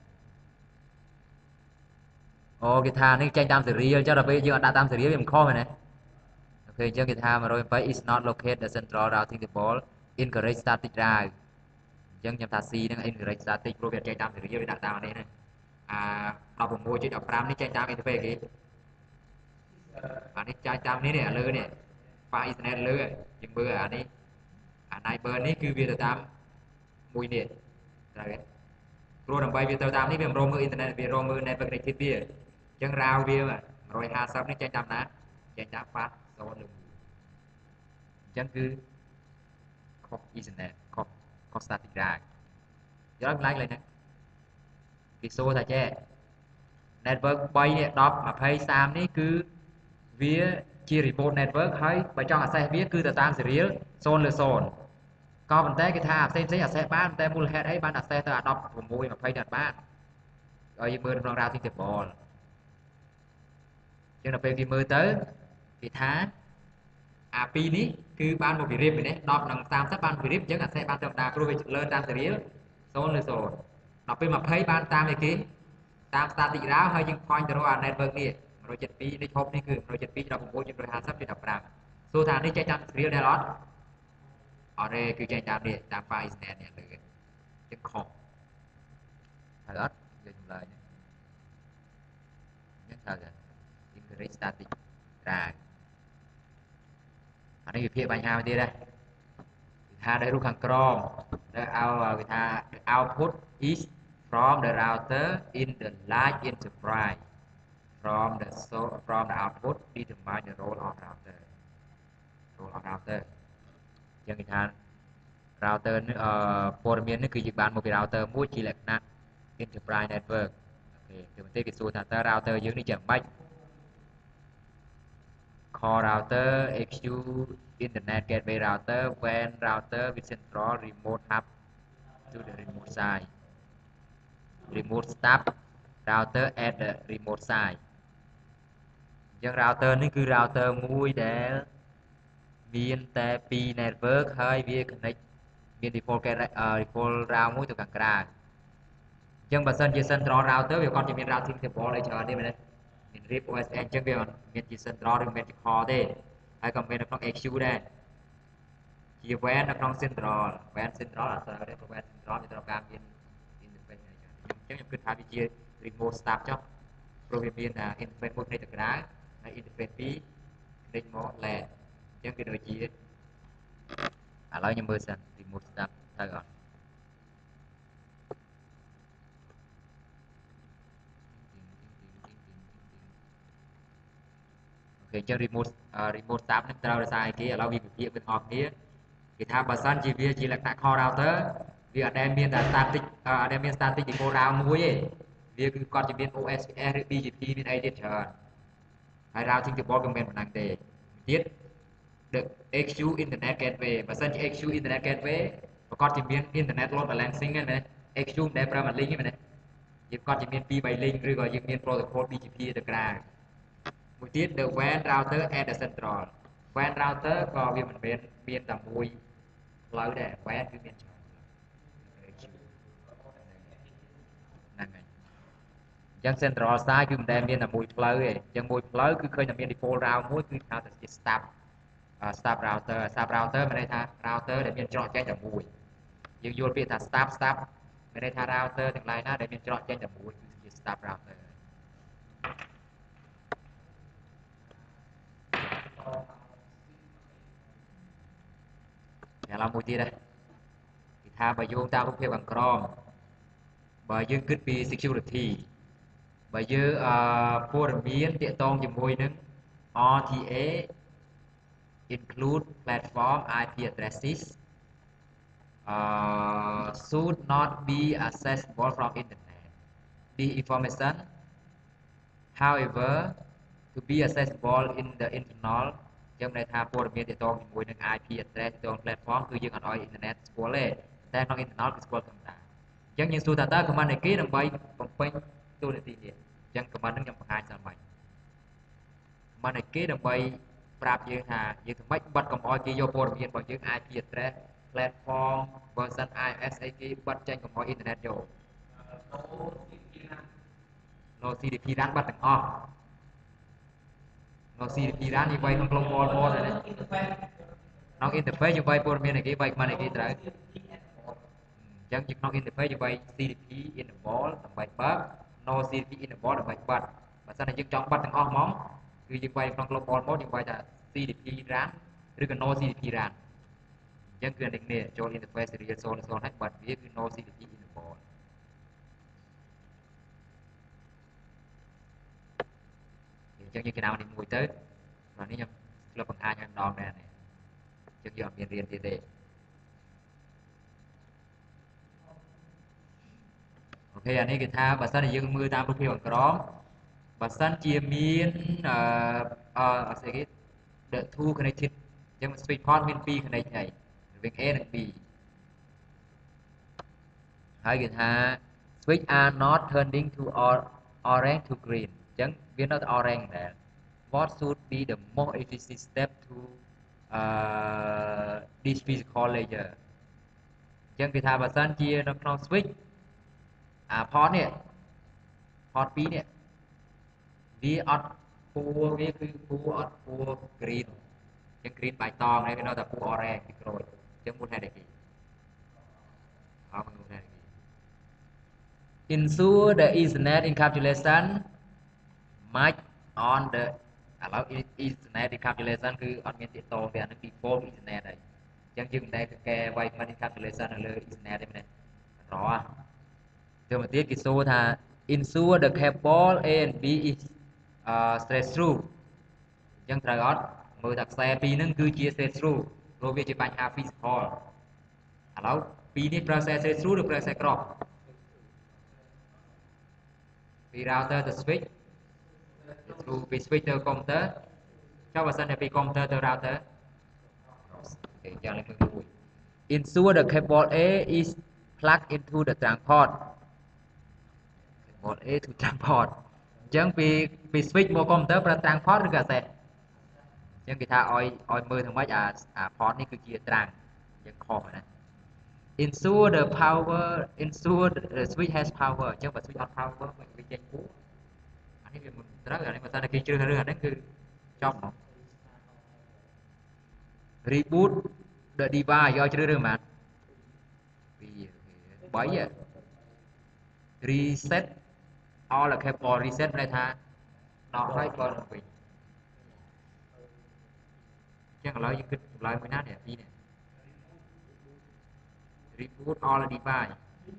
អូគេថានេះចេញតាម serial ចុះដល់ពេលយើងអត់ដាក់តាម serial វាមិនខុសទេណាអូខេអញ្ចឹងគេថា một trăm mười bảy is not located the central routing table incorrect static route អញ្ចឹងខ្ញុំថា C ហ្នឹង incorrect static ព្រោះវាចេញតាម serial វាដាក់តាមនេះណាអា mười sáu ចុច mười lăm នេះចេញតាម interface គេអានេះចាយតាមនេះនេះឥឡូវនេះ file ethernet លើយើងមើលអានេះអា neighbor នេះគឺវាទៅតាមមួយនេះត្រូវទេព្រោះដើម្បីវាទៅតាមនេះវាមិនរងមើល internet វារងមើល network connectivity វាអញ្ចឹង route វា một trăm hai mươi នេះចេញតាមណាចេញតាម fast zone លើអញ្ចឹងគឺខុស ethernet ខុសខុស static route យល់ឡើងឡើងហ្នឹងគេសួរថាចេះ network 3នេះ10 20 30នេះគឺវាជា remote network ហើយបើចង់ access វាគឺទៅតាម serial zone លើ zone ក៏ប៉ុន្តែគេថាផ្សេងផ្សេង access បានតែមូលហេតុអីបាន access ទៅអា16 20ទៅអត់បានឲ្យយើងមើលក្នុង routing table អញ្ចឹងដល់ពេលគេមើលទៅគេថាអាពីរនេះគឺបានមកពីរៀបនេះ10និង30បានពីរៀបអញ្ចឹង access បានធម្មតាព្រោះវាលើតាម serial zone លើ zone ដល់ពេល20បានតាមអីគេតាម static route ហើយយើង point ទៅរកអា network នេះmột trăm bảy mươi haiនេះឈប់នេះគឺmột trăm bảy mươi hai ចុច một trăm mười sáu ចុច một trăm hai mươi ចុច 15សួរថានេះចេញតាម serial ដែរអត់អត់ទេគឺចេញតាមនេះតាម file ethernet នេះលើចឹងខុសហើយអត់យើងចម្លើយនេះថា incorrect static route អានេះវិភាគបញ្ហាមួយទៀតដែរគេថានៅរូបខាងក្រោមដែលឲ្យគេថា the output is from the router in the large enterprise from the so from the output determine the role of router role of router ចឹងគេថា router នេះអឺព័ត៌មាននេះគឺយើងបានមកពី router មួយជាលក្ខណៈ enterprise network អូខេគឺបន្តិចគេសួរថាតើ router យើងនេះយ៉ាងម៉េច call router execute internet gateway router when router with central remote hub to the remote side remote stop router at the remote side អញ្ចឹង router នេះគឺ router មួយដែលមានតែពីរ network ហើយវា connect មាន default default route មួយទៅខាងក្រៅអញ្ចឹងបើសិនជា central router វាគាត់ជាមាន routing table អីច្រើនទេមែនទេមាន rip អូ អេស អេន អញ្ចឹងវាមានជា central ឬមានជា core ទេហើយក៏មាននៅក្នុង execute ដែរជា WAN នៅក្នុង central WAN central អត់ត្រូវទេព្រោះ WAN central វាត្រូវការមាន interface អីច្រើនអញ្ចឹងខ្ញុំគិតថាវាជា remote stop ចុះព្រោះវាមាន interface មួយនេះទៅក្រៅហើយ interface ពីរ connect មក LAN អញ្ចឹងវាដូចជាឥឡូវខ្ញុំមើលសិន remote stop ទៅអត់អូខេអញ្ចឹង remote remote stop នេះត្រូវដោយសារអីគេឥឡូវវាវិភាគទាំងអស់គ្នាគេថាបើសិនជាវាជាលក្ខណៈ core router វាអត់ដែលមានតែ static អត់ដែលមាន static default route មួយទេវាគឺគាត់ជាមាន អូ អេស អេស ឬ ប៊ី ជី พี មានអីទៀតច្រើនហើយ routing table ក៏មានប៉ុណ្ណឹងទេទៀត the execute internet gateway បើសិនជា execute internet gateway ប្រកាសជាមាន internet load balancing ហ្នឹងណា execute ដែលប្រើមួយ link ហ្នឹងណាយើងគាត់ជាមានពីរ បី link ឬក៏យើងមាន protocol ប៊ី ជី พี ទៅក្រៅមួយទៀត the WAN router at the central WAN router ក៏វាមិនមែនមានតែមួយផ្លូវដែរ WAN គឺមានច្រើនហ្នឹងហើយអញ្ចឹង central side គឺមិនដែលមានតែមួយផ្លូវទេអញ្ចឹងមួយផ្លូវគឺឃើញតែមាន default route មួយគឺហៅថាជា stop stop router stop router មានន័យថា router ដែលមានច្រកចេញតែមួយយើងយល់ពាក្យថា stop stop មានន័យថា router ទាំងឡាយណាដែលមានច្រកចេញតែមួយគឺជា stop router ឥឡូវមួយទៀតដែរគេថាបើយោងតាមរូបភាពខាងក្រោមបើយើងគិតពី security បើយើងអឺព័ត៌មានទាក់ទងជាមួយនឹង R T A include platform I P addresses uh, should not be accessible from internet. The information, however, to be accessible in the internal យើងន័យថាព័ត៌មានទាក់ទងជាមួយនឹង I P address ទាក់ទង platform គឺយើងអត់ឲ្យ internet ស្គាល់ទេតែក្នុង internal គឺស្គាល់ធម្មតាអញ្ចឹងយើងសួរថាតើ command នៃគេដើម្បីបំពេញតួនាទីនេះអញ្ចឹង command ហ្នឹងខ្ញុំបង្ហាញសិនបាញ់ command នៃគេដើម្បីប្រាប់យើងថាយើងធ្វើម៉េចបិទកុំឲ្យគេយកព័ត៌មានរបស់យើង I P address platform version I S អីគេបិទចេញកុំឲ្យ internet យក no C D P run បិទទាំងអស់ no C D P run នេះវាយក្នុង global mode ហ្នឹងក្នុង interface យើងវាយព័ត៌មាននៃគេវាយ command នៃគេត្រូវអញ្ចឹងក្នុង interface យើងវាយ C D P enable ដើម្បីបើក no C D P enable ដើម្បីបិទបើសិនតែយើងចង់បិទទាំងអស់ហ្មងគឺយើងវាយក្នុង global mode យើងវាយថា C D P run ឬក៏ no C D P run អញ្ចឹងគឺអានេះគ្នាចូល interface serial zone 0ហើយបិទវាគឺ no C D P enable អញ្ចឹងយើងគេដល់នេះមួយទៅបាទនេះខ្ញុំធ្លាប់បង្ហាញឲ្យម្ដងដែរនេះអញ្ចឹងយើងអត់មានរៀនទៀតទេអូខេអានេះគេថាបើសិនជាយើងមើលតាមរូបភាពអង្ក្រមបើសិនជាមានអឺអឺស្អីគេ the two connected អញ្ចឹង switch port មានពីរ connect ហើយរវាង A និង B ហើយគេថា switch are not turning to orange to green អញ្ចឹងវានៅតែ orange ដែរ what should be the most efficient step to uh, this physical layer អញ្ចឹងគេថាបើសិនជានៅក្នុង switch អា port នេះ port ពីរនេះវាអត់ពណ៌វាគឺពណ៌អត់ពណ៌ green អញ្ចឹង green បៃតងនេះវានៅតែពណ៌ orange ពីក្រូចអញ្ចឹងមូលហេតុអីគេអរមូលហេតុអីគេ ensure the Ethernet encapsulation match on the ឥឡូវ Ethernet encapsulation គឺអត់មានទាក់ទងទេអានឹង default Ethernet ហើយអញ្ចឹងយើងមិនដែលកែវាយ encapsulation នៅលើ Ethernet ទេមែនទេរហទៅមកទៀតគេសួរថា ensure the cable A and B is uh, straight through អញ្ចឹងត្រូវអត់មើលថាខ្សែពីរហ្នឹងគឺជា straight through ព្រោះវាជាបញ្ហា physical ឥឡូវពីរនេះប្រើខ្សែ straight through ឬប្រើខ្សែ cross ពី router ទៅ switch through ពី switch ទៅ computer ចុះបើសិនតែពី computer ទៅ router អូខេយ៉ាងនេះគឺមួយ ensure the cable A is plugged into the trunk port cable A to trunk port អញ្ចឹងពីពី switch មក computer ប្រើ trunk port ឬក៏ cassette អញ្ចឹងគេថាឲ្យឲ្យមើលថាម៉េចអាអា port នេះគឺជា trunk អញ្ចឹងខុសហើយណា ensure the power ensure the switch has power អញ្ចឹងបើ switch អត់ power មិនវាចេញពូអានេះវាមិនត្រូវអានេះបើសិនតែគេជ្រើសរើសអានេះគឺចប់ហ្មង reboot the device យកជ្រើសរើសប៉ុន្មានពីរ បី reset all the cable reset ន័យថាដកហើយបើវិញអញ្ចឹងឥឡូវយើងគិតចម្លើយមួយណានេះពីរនេះ reboot all the device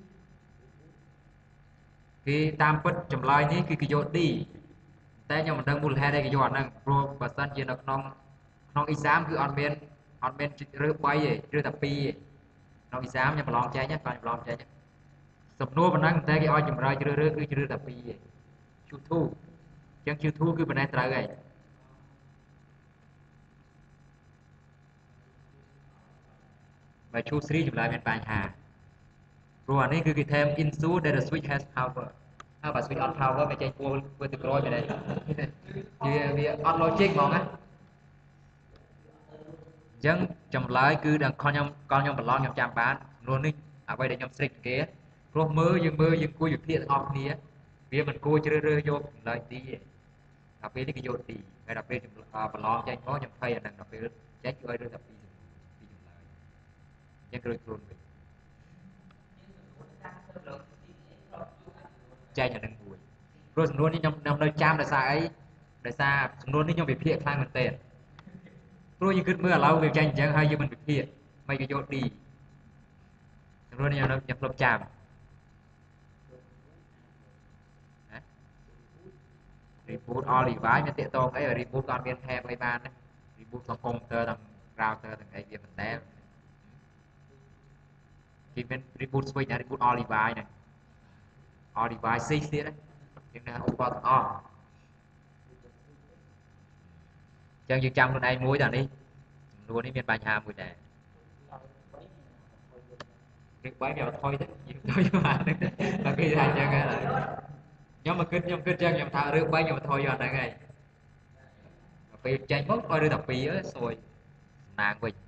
គេតាមពិតចម្លើយនេះគឺគេយក D តែខ្ញុំមិនដឹងមូលហេតុអីគេយកអាហ្នឹងព្រោះបើសិនជានៅក្នុងក្នុង exam គឺអត់មានអត់មានរើសបីទេឬតែពីរទេក្នុង exam ខ្ញុំប្រឡងចែកណាបាទប្រឡងចែកសំណួរប៉ុណ្ណឹងតែគេឲ្យចម្លើយជ្រើសរើសគឺជ្រើសតែពីរទេ choose two អញ្ចឹង choose two គឺប៉ុណ្ណេះត្រូវហើយបើ choose three ចម្លើយមានបញ្ហាព្រោះអានេះគឺគេថែម ensure that the switch has power ហើយបើ switch on power វាចេញពណ៌ធ្វើទៅក្រោយមែនទេវាវាអត់ logic ហ្មងណាអញ្ចឹងចម្លើយគឺដល់ខ្ញុំកលខ្ញុំប្រឡងខ្ញុំចាំបានចំនួននេះអ្វីដែលខ្ញុំស្រេចគេព្រោះមើលយើងមើលយើងគួរវិភាគទាំងអស់គ្នាវាមិនគួរជ្រើសរើសយកចម្លើយទីទេដល់ពេលនេះគេយកទីហើយដល់ពេលប្រឡងចេញមកខ្ញុំភ័យអាហ្នឹងដល់ពេលចេញគឺឲ្យរើសតែពីរពីចម្លើយអញ្ចឹងគ្រួចខ្លួនវិញចែកអានឹងមួយព្រោះសំណួរនេះខ្ញុំខ្ញុំនៅចាំដោយសារអីដោយសារសំណួរនេះខ្ញុំវិភាគខ្លាំងមែនទែនព្រោះយើងគិតមើលឥឡូវវាចេញអញ្ចឹងហើយយើងមិនវិភាគមិនក៏យក D សំណួរនេះខ្ញុំខ្ញុំធ្លាប់ចាំ reboot all device មានតាក់ទងអី reboot ក៏អត់មាន tab អីបានដែរ reboot ក្នុង computer ទាំង router ទាំងអីវាមិនដែលគេមាន reboot switch ណា reboot all device ហ្នឹង all device six ទៀតណាយើងថាឧបករណ៍ទាំងអស់អញ្ចឹងយើងចាំខ្លួនឯងមួយតានេះចំនួននេះមានបញ្ហាមួយដែរគេបែរយកថយទៅយើងថយបានតែគេថាអញ្ចឹងហ្នឹងខ្ញុំមកគិតខ្ញុំគិតអញ្ចឹងខ្ញុំថារឿងបែរខ្ញុំថយយកហ្នឹងហើយពេលចេញមកឲ្យរឿងតែពីរសួយសំណាងវិញ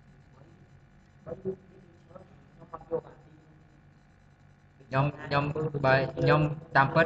ខ្ញុំខ្ញុំបើខ្ញុំតាមពិត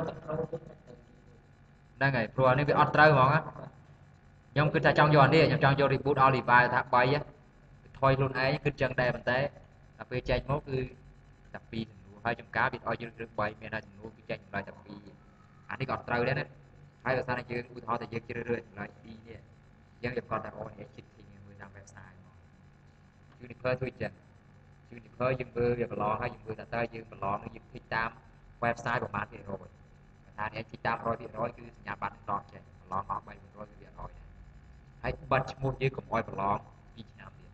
ហ្នឹងហើយព្រោះនេះវាអត់ត្រូវហ្មងខ្ញុំគិតថាចង់យកអានេះខ្ញុំចង់យក reboot all device ថាបីថយខ្លួនឯងគិតចឹងដែរប៉ុន្តែដល់ពេលចេញមកគឺតែពីរចំនួនហើយចំការវាឲ្យយើងរឿងបីមានតែចំនួនគឺចេញចម្លើយតែពីរអានេះក៏ត្រូវដែរណាហើយដោយសារតែយើងឧទាហរណ៍តែយើងជ្រើសរើសចម្លើយពីរនេះយើងយកគាត់តែអូននេះជិតទីមួយតាម website មក Juniper ធ្វើចឹង Juniper យើងមើលវាប្រឡងហើយយើងមើលថាតើយើងប្រឡងនឹងយើងthíchតាម website ប្រហែលភាគរយថានេះthíchតាម one hundred percent គឺសញ្ញាបត្រដកចេះប្រឡងអស់ three percent គឺវាអត់ឲ្យហើយបាត់ឈ្មោះយើងកុំឲ្យប្រឡងtwoឆ្នាំទៀត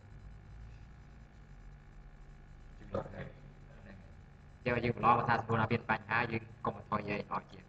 ចាំយើងប្រឡងថាស្រួលណាមានបញ្ហាយើងកុំថយឯងអស់ជាង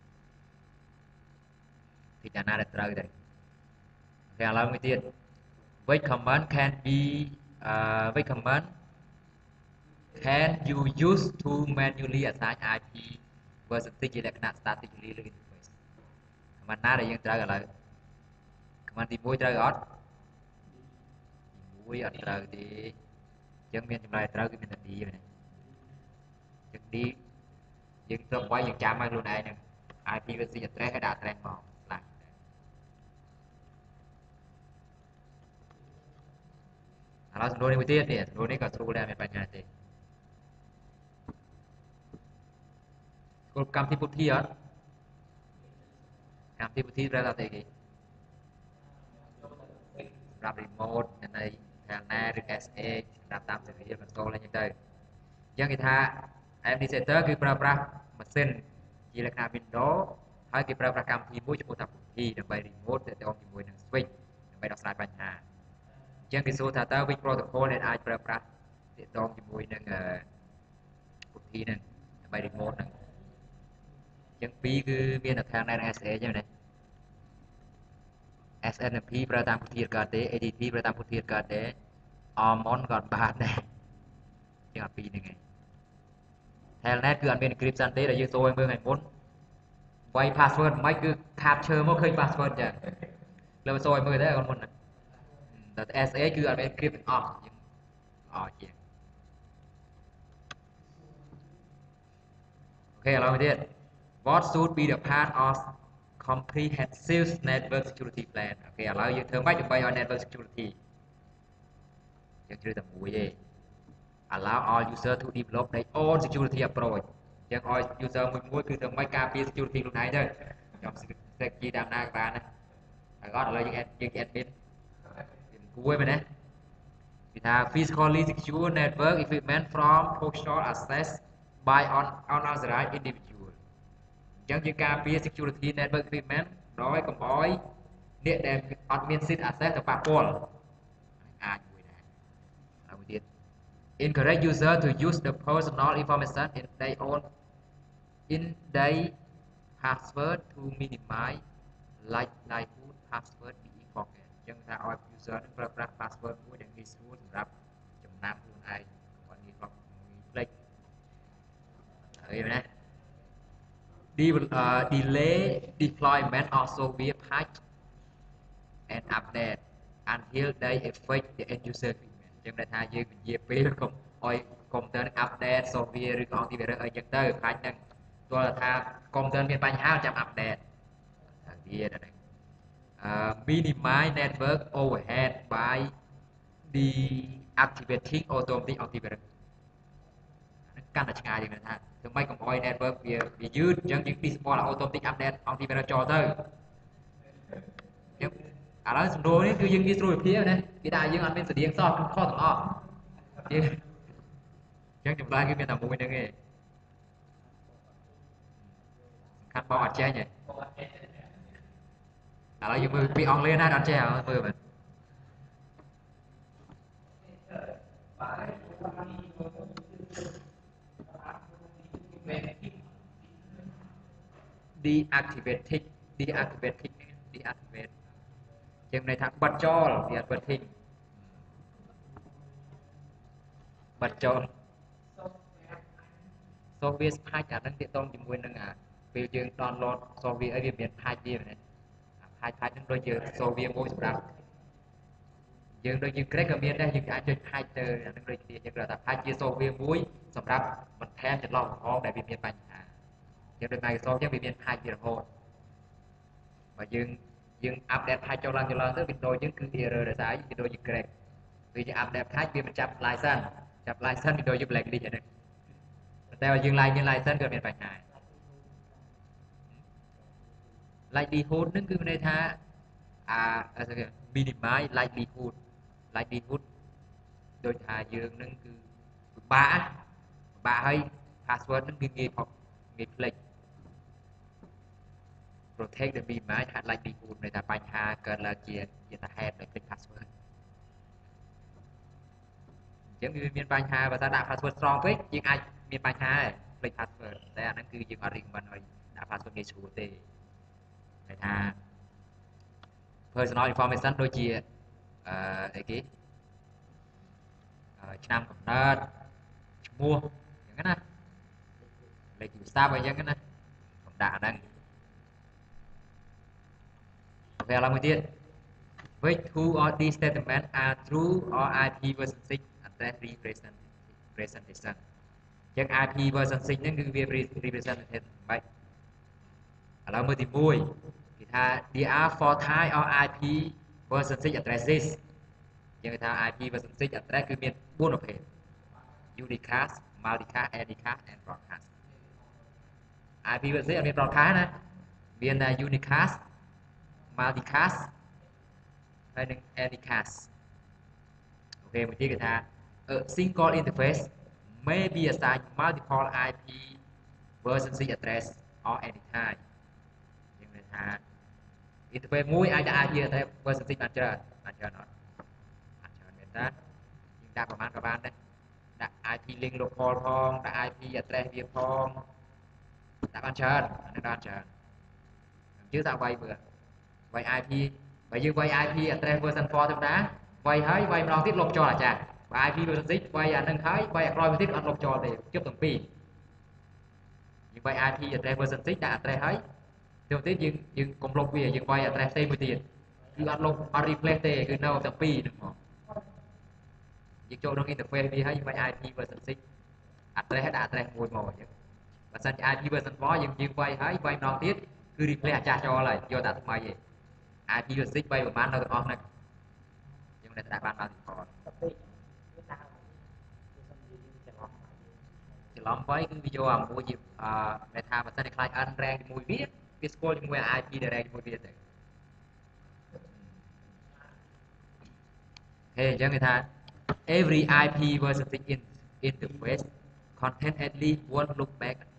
ពិចារណាដែលត្រូវដែរតែឥឡូវមួយទៀត which command can be uh, which command can you use to manually assign ไอ พี versus ជាលក្ខណៈ statically ឬ interface command ណាដែលយើងត្រូវឥឡូវ command ទីoneត្រូវអត់ទីoneអត់ត្រូវទេអញ្ចឹងមានចម្លើយត្រូវគឺមានតែ D ហ្នឹងអញ្ចឹង D យើងត្រូវវាយយើងចាំឲ្យខ្លួនឯងហ្នឹង ไอ พี versus address ឲ្យដាក់ address មកឡាក់ឥឡូវសំណួរនេះមួយទៀតនេះសំណួរនេះក៏ស្រួលដែរមានបញ្ហាទេស្គាល់កម្មវិធីពុទ្ធីអត់កម្មវិធីពុទ្ធីប្រើអត់ទេគេសម្រាប់ remote នៃ Telnet ឬ เอส เอช សម្រាប់តាម serial console អីចឹងទៅអញ្ចឹងគេថា administrator គឺប្រើប្រាស់ម៉ាស៊ីនជាលក្ខណៈ Windows ហើយគេប្រើប្រាស់កម្មវិធីមួយឈ្មោះថាពុទ្ធីដើម្បី remote ទាក់ទងជាមួយនឹង switch ដើម្បីដោះស្រាយបញ្ហាអញ្ចឹងគេសួរថាតើ which protocol ដែលអាចប្រើប្រាស់ទាក់ទងជាមួយនឹងពុទ្ធីហ្នឹងដើម្បី remote ហ្នឹងអញ្ចឹងពីរគឺមាន Telnet និង เอส เอช ចឹងណា เอส เอ็น พี ប្រើតាមពុទ្ធីកើតទេ เอ ดี ที ប្រើតាមពុទ្ធីកើតទេ Ormon ក៏អត់បានដែរចឹងអាពីរហ្នឹងឯង Telnet គឺអត់មាន encryption ទេដែលយើងចូលឲ្យមើលថ្ងៃមុនវាយ password មិនគឺ capture មកឃើញ password ចឹងលើចូលឲ្យមើលដែរគាត់មុនតែ เอส เอช គឺអត់មាន encrypt ទាំងអស់យើងអត់ជាងអូខេឥឡូវមួយទៀត What should be the part of comprehensive network security plan អូខេឥឡូវយើងធ្វើម៉េចដើម្បីឲ្យ network security យើងជ្រើសតែមួយទេ allow all user to develop their own security approach អញ្ចឹងឲ្យ user មួយមួយគឺធ្វើម៉េចការពារ security ខ្លួនឯងទៅខ្ញុំ security តាមណាក៏បានដែរហើយអត់ឥឡូវយើង យើង admin គួរមែនទេគេថា physically secure network equipment from postal access by on unauthorized individual អញ្ចឹងយើងការពារ security network equipment ដោយកុំឲ្យអ្នកដែលអត់មានសិទ្ធិ access ទៅប៉ះពាល់អាចមួយដែរហើយមួយទៀត encourage user to use the personal information in their own in their password to minimize like likelihood password being forget អញ្ចឹងថាឲ្យ user នឹងប្រើប្រាស់ password មួយដែលងាយស្រួលសម្រាប់ចំណាំខ្លួនឯងកុំឲ្យងាយ block ងាយភ្លេចហើយមែនទេ delay deployment of software patch and update until they affect the end user equipment អញ្ចឹងដែលថាយើងពជាពេលកុំឲ្យកុំព្យូទ័រ update software ឬក៏ antivirus អីចឹងទៅ patch ហ្នឹងទោះថាកុំព្យូទ័រមានបញ្ហាចាំ update ហើយទៀតហ្នឹង minimize network overhead by deactivating automatic antivirus ហ្នឹងកាន់តែឆ្ងាយយើងថាធ្វើម៉េចកុំឲ្យ network វាវាយឺតអញ្ចឹងយើង disable automatic update antivirus ចោលទៅយើងឥឡូវសំណួរនេះគឺយើងងាយស្រួលវិភាគណាគេថាយើងអត់មានស្តៀងសោះខុសទាំងអស់យើងអញ្ចឹងចម្លើយគឺមានតែមួយហ្នឹងឯងសំខាន់បោកអត់ចេញទេឥឡូវយើងមើលពីអង់គ្លេសណាអត់ចេះមើលមើល deactivate tick deactivate tick deactivate ជាងន័យថាបិទចោលវាអត់បិទ tick បិទចោល software ផាច់អាហ្នឹងទាក់ទងជាមួយនឹងអាពេលយើង download software អីវាមានផាច់វាមែនផាច់ផាច់ហ្នឹងដូចជា software មួយសម្រាប់យើងដូចយើង Crack ក៏មានដែរយើងអាចចុចផាច់ទៅអាហ្នឹងដូចគ្នាយើងគាត់ថាផាច់ជា software មួយសម្រាប់បន្ថែមចន្លោះកំហុសដែលវាមានបញ្ហាយើងដូច Microsoft ចឹងវាមានផាច់ជារហូតបើយើងយើង update ផាច់ចូលឡើងចូលឡើងទៅ Windows យើងគឺ error ដោយសារ Windows យើង Crack វាជា update ផាច់វាមិនចាប់ license ចាប់ license Windows យើង blacklist អាហ្នឹងតែបើយើង like មាន license ក៏មានបញ្ហា likelihood ហ្នឹងគឺមានន័យថាអា minimize likelihood likelihood ដូចថាយើងនឹងគឺពិបាកពិបាកហើយ password ហ្នឹងគឺងាយផុសងាយភ្លេច protect the minimize likelihood ន័យថាបញ្ហាកើតឡើងជាជាហេតុដែលភ្លេច password អញ្ចឹងវាមានបញ្ហាបើថាដាក់ password strong ពេកយើងអាចមានបញ្ហាដែរភ្លេច password តែអាហ្នឹងគឺយើងអត់ recommend ឲ្យដាក់ password ងាយស្រួលទេន័យថា personal information ដូចជាអឺអីគេឆ្នាំកំណើតឈ្មោះអញ្ចឹងណាលេខទូរស័ព្ទអីចឹងណាខ្ញុំដាក់ហ្នឹងពេលឡើងមួយទៀត which two of these statements are true or ไอ พี version six address representation presentation អញ្ចឹង ไอ พี version six ហ្នឹងគឺវា representation បែបឥឡូវមើលទីមួយគេថា there are four types of ไอ พี version six addresses យើងគេថា ไอ พี version six address គឺមានfourប្រភេទ unicast multicast anycast and broadcast ไอ พี version six អត់មាន broadcast ណាមានតែ unicast multicast ហើយនឹង anycast អូខេមួយទៀតគេថា a single interface may be assigned multiple ไอ พี version six address or anytime យើងនិយាយថា interface មួយអាចដាក់ ไอ พี address version six បានច្រើនបានច្រើនអត់បានច្រើនមែនតាយើងដាក់ប្រហែលក៏បានដែរដាក់ ไอ พี link local ផងដាក់ ไอ พี address វាផងដាក់បានច្រើនអានេះបានច្រើនជឿថាវាយមើលវាយ ไอ พี បើយើងវាយ ไอ พี address version four ធម្មតាវាយហើយវាយម្ដងទៀតលុបចោលអាចារ្យបើ ไอ พี version six វាយអានឹងហើយវាយអាក្រោយមួយទៀតអត់លុបចោលទេជប់ទាំងពីរយើងវាយ ไอ พี address version six ដាក់ address ហើយទៅទៀតយើងយើងកុំលុបវាយើងវាយ address ផ្សេងមួយទៀតគឺអត់លុបអត់ replace ទេគឺនៅទាំងពីរហ្នឹងហ្មងយើងចូលក្នុង interface វាហើយយើងវាយ ไอ พี version six address ដាក់ address មួយមកអញ្ចឹងបើសិនជា ไอ พี version four យើងយើងវាយហើយវាយម្ដងទៀតគឺ replace អាចារ្យចោលហើយយកដាក់ថ្មីឯង ไอ พี version six វាយប្រហែលនៅទាំងអស់ហ្នឹងយើងនឹងដាក់បានបានទីផងច្រឡំវាយគឺវាយកអាមួយជាអឺន័យថាបើសិនជាខ្លាច n rank ជាមួយវាវាស្គាល់ជាមួយ ไอ พี ដែល rank ជាមួយវាទៅហេអញ្ចឹងគេថា every ไอ พี version six in interface contain at least one loopback address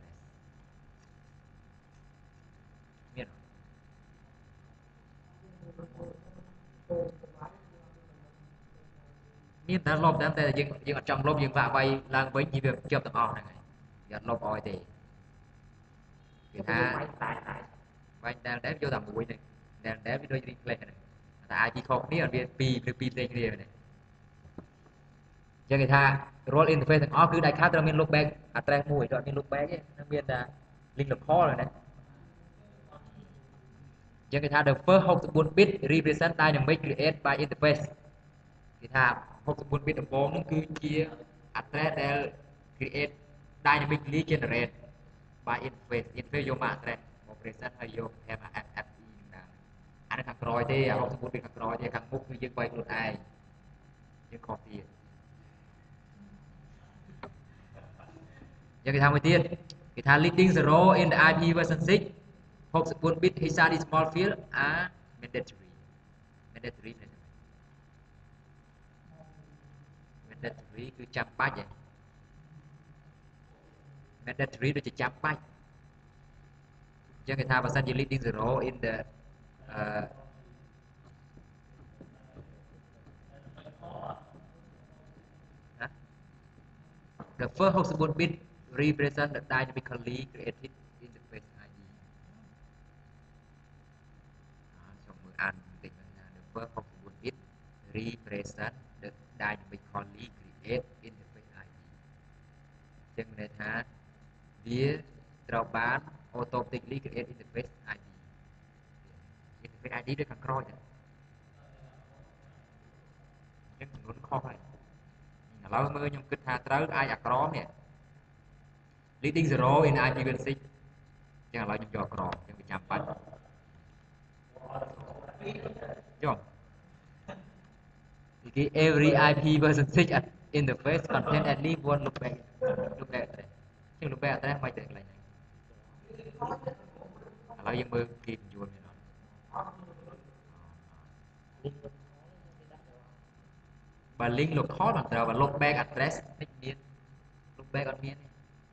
មានមានតែលុបតែតែយើងយើងអត់ចង់លុបយើងវាក់វាយឡើងវិញវាជាប់ទាំងអស់ហ្នឹងហើយយើងអត់លុបអោយទេគេថាវាយដែលដែលយកតែមួយហ្នឹងដែលដែលវាដូច replace ហ្នឹងតែ ไอ พี ខុសគ្នាអត់វាពីរឬពីរផ្សេងគ្នាហ្នឹងចឹងគេថា role interface ទាំងអស់គឺដាច់ខាតត្រូវមាន loopback address មួយត្រូវមាន loopback ទេមានតែ link local ហ្នឹងចឹងគេថា the first sixty-four bit represent dynamic create by interface គេថាsixty-four bit ដំបូងហ្នឹងគឺជា address ដែល create dynamically generate by interface interface យកមក address មក present ហើយយក fffe ហ្នឹងដែរអានេះខាងក្រោយទេអាsixty-four bit ខាងក្រោយទេខាងមុខគឺយើងវាយខ្លួនឯងយើងខុសទៀតយើងគេថាមួយទៀតគេថា leading zero in the ไอ พี version six sixty-four bit hexadecimal field are mandatory mandatory mandatory គឺចាំបាច់ឯង mandatory ដូចជាចាំបាច់អញ្ចឹងគេថាបើសិនជា leading zero in the uh, the first หกสิบสี่ bit represent the dynamically created interface ไอ ดี trongมืออ่านติดนะ the first หกสิบสี่ bit represent the dynamically created interface ไอ ดี ចឹងមានន័យថាវាត្រូវបាន automatically create interface ไอ ดี interface ไอ ดี ដូចខាងក្រោយចឹងចំនួនខុសហើយឥឡូវមើលខ្ញុំគិតថាត្រូវអាចអាក្រមនេះ leading zero in ไอ พี วี six ចឹងឥឡូវខ្ញុំយកក្រមចឹងវាចាំបាច់ចុះ every ไอ พี version six interface contain at least one loopback loopback address ចឹង loopback address មិនទៅកន្លែងហ្នឹងឥឡូវយើងមើលគេបញ្យល់នេះបើ link local មិនត្រូវបើ loopback address នេះមាន loopback អត់មានទេ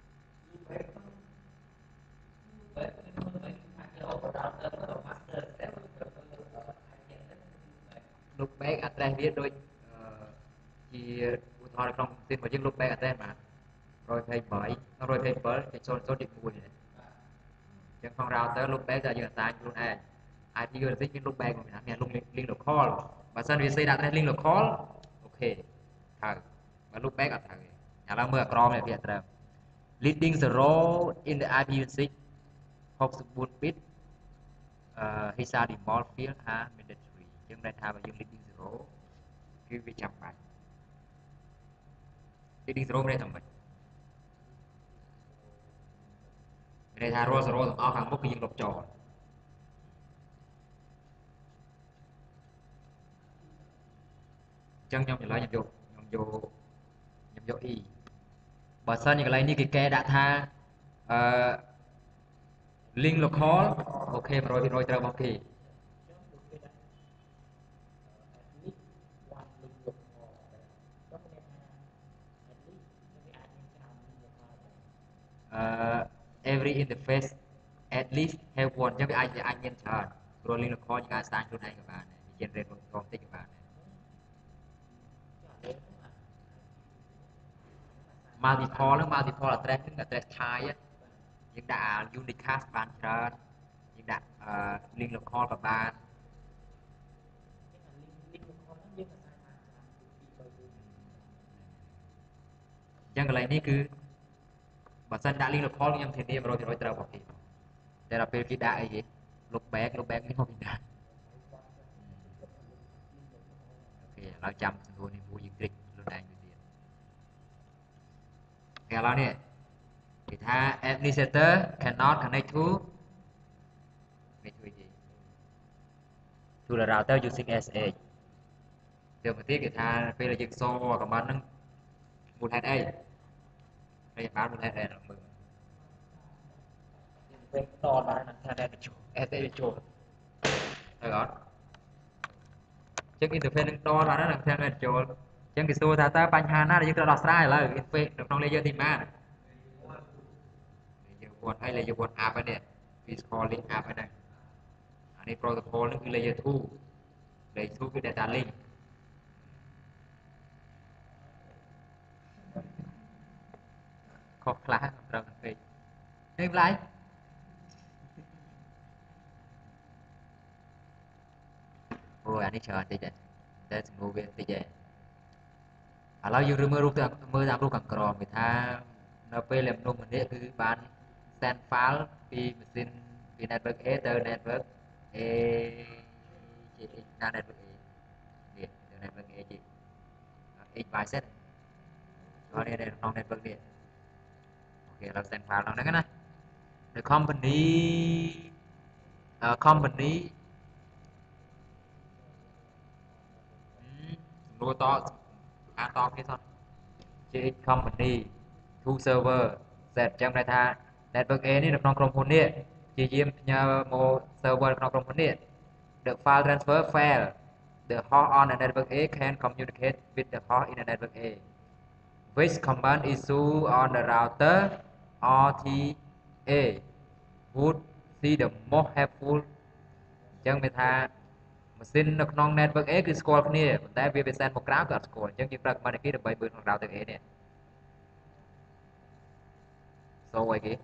loopback address វាដូចជាឧទាហរណ៍ក្នុងទីមកយើង loopback address បានone twenty-eight one twenty-seven.zero zeroទីoneនេះចឹងក្នុង router loopback តែយើង assign ខ្លួនឯង ไอ พี วี six មាន loopback មួយណាមាន link local បើសិនវា set address link local អូខេត្រូវបើ loopback អត់ត្រូវទេឥឡូវមើលអាក្រមនេះវាត្រូវ leading zero in the ไอ พี วี six หกสิบสี่ bit hexadecimal field are mandatory ចឹងន័យថាបើយើង leading zero គឺវាចាំបាច់ leading zero មានន័យថាម៉េចមានន័យថារាល់ zero ទាំងអស់ខាងមុខគឺយើងលុបចោលចឹងខ្ញុំឥឡូវខ្ញុំយកខ្ញុំយកខ្ញុំយក e បើសិនជាកន្លែងនេះគេកែដាក់ថាអឺ link local អូខេ one hundred percent ត្រូវមកគេអឺ every interface at least have one ចឹងវាអាចអាចមានច្រើនព្រោះ link local យើងអាចស្ដារខ្លួនឯងក៏បានដែរ generate បន្ថែមតិចក៏បានដែរ multiple ហ្នឹង multiple address ហ្នឹង address type យើងដាក់ unicast បានច្រើនយើងដាក់ link local ក៏បានចឹងកន្លែងនេះគឺបើសិនដាក់ link local ខ្ញុំធានា one hundred percent ត្រូវរបស់គេតែដល់ពេលគេដាក់អីគេ loopback loopback នេះមកពីណាអូខេឥឡូវចាំសំណួរនេះមួយយើង trick ខ្លួនឯងទៅទៀតឥឡូវនេះគេថា administrator cannot connect to to the router using เอส เอช ទៅមកទៀតគេថាពេលដែលយើងសរ command ហ្នឹងមូលហេតុអីហើយបានមូលហេតុអីដល់មើលពេលតបានថា net ចូល เอส เอช ចូលទៅអត់ចឹង interface នឹងតបានណានឹង net ចូលចឹងគេសួរថាតើបញ្ហាណាដែលយើងត្រូវដោះស្រាយឥឡូវ interface នៅក្នុង layer ទីម៉ាន layer one ហើយ layer one app ហ្នឹង physical link app ហ្នឹងអានេះ protocol ហ្នឹងគឺ layer two layer two គឺ data link ខុសខ្លះត្រូវតែពេកនេះម្ល៉េះអូអានេះច្រើនតិចដែរតែសំណួរវាតិចដែរឥឡូវយើងមើលរូបតាមមើលតាមរូបខាងក្រោមគេថានៅពេលដែលមនុស្សម្នាក់គឺបាន send file ពីម៉ាស៊ីនពី network A ទៅ network A ជាណា network A នេះទៅ network A ជា x y z ហើយនេះក្នុង network នេះអូខេឥឡូវ send file ហ្នឹងណា the company uh, company សំណួរតអានតគ្នាសោះ ជា company to server set ចឹងន័យថា network A នេះនៅក្នុងក្រុមហ៊ុននេះជាយាមផ្ញើមក server ក្នុងក្រុមហ៊ុននេះ the file transfer fail the host on the network A can communicate with the host in the network A which command issue on the router R T A would see the most helpful ចឹងមានថាម៉ាស៊ីននៅក្នុង network A គឺស្គាល់គ្នាប៉ុន្តែវាវា send មកក្រៅគឺអត់ស្គាល់អញ្ចឹងយើងប្រើ command key ដើម្បីមើលក្នុង router A នេះ so ai kì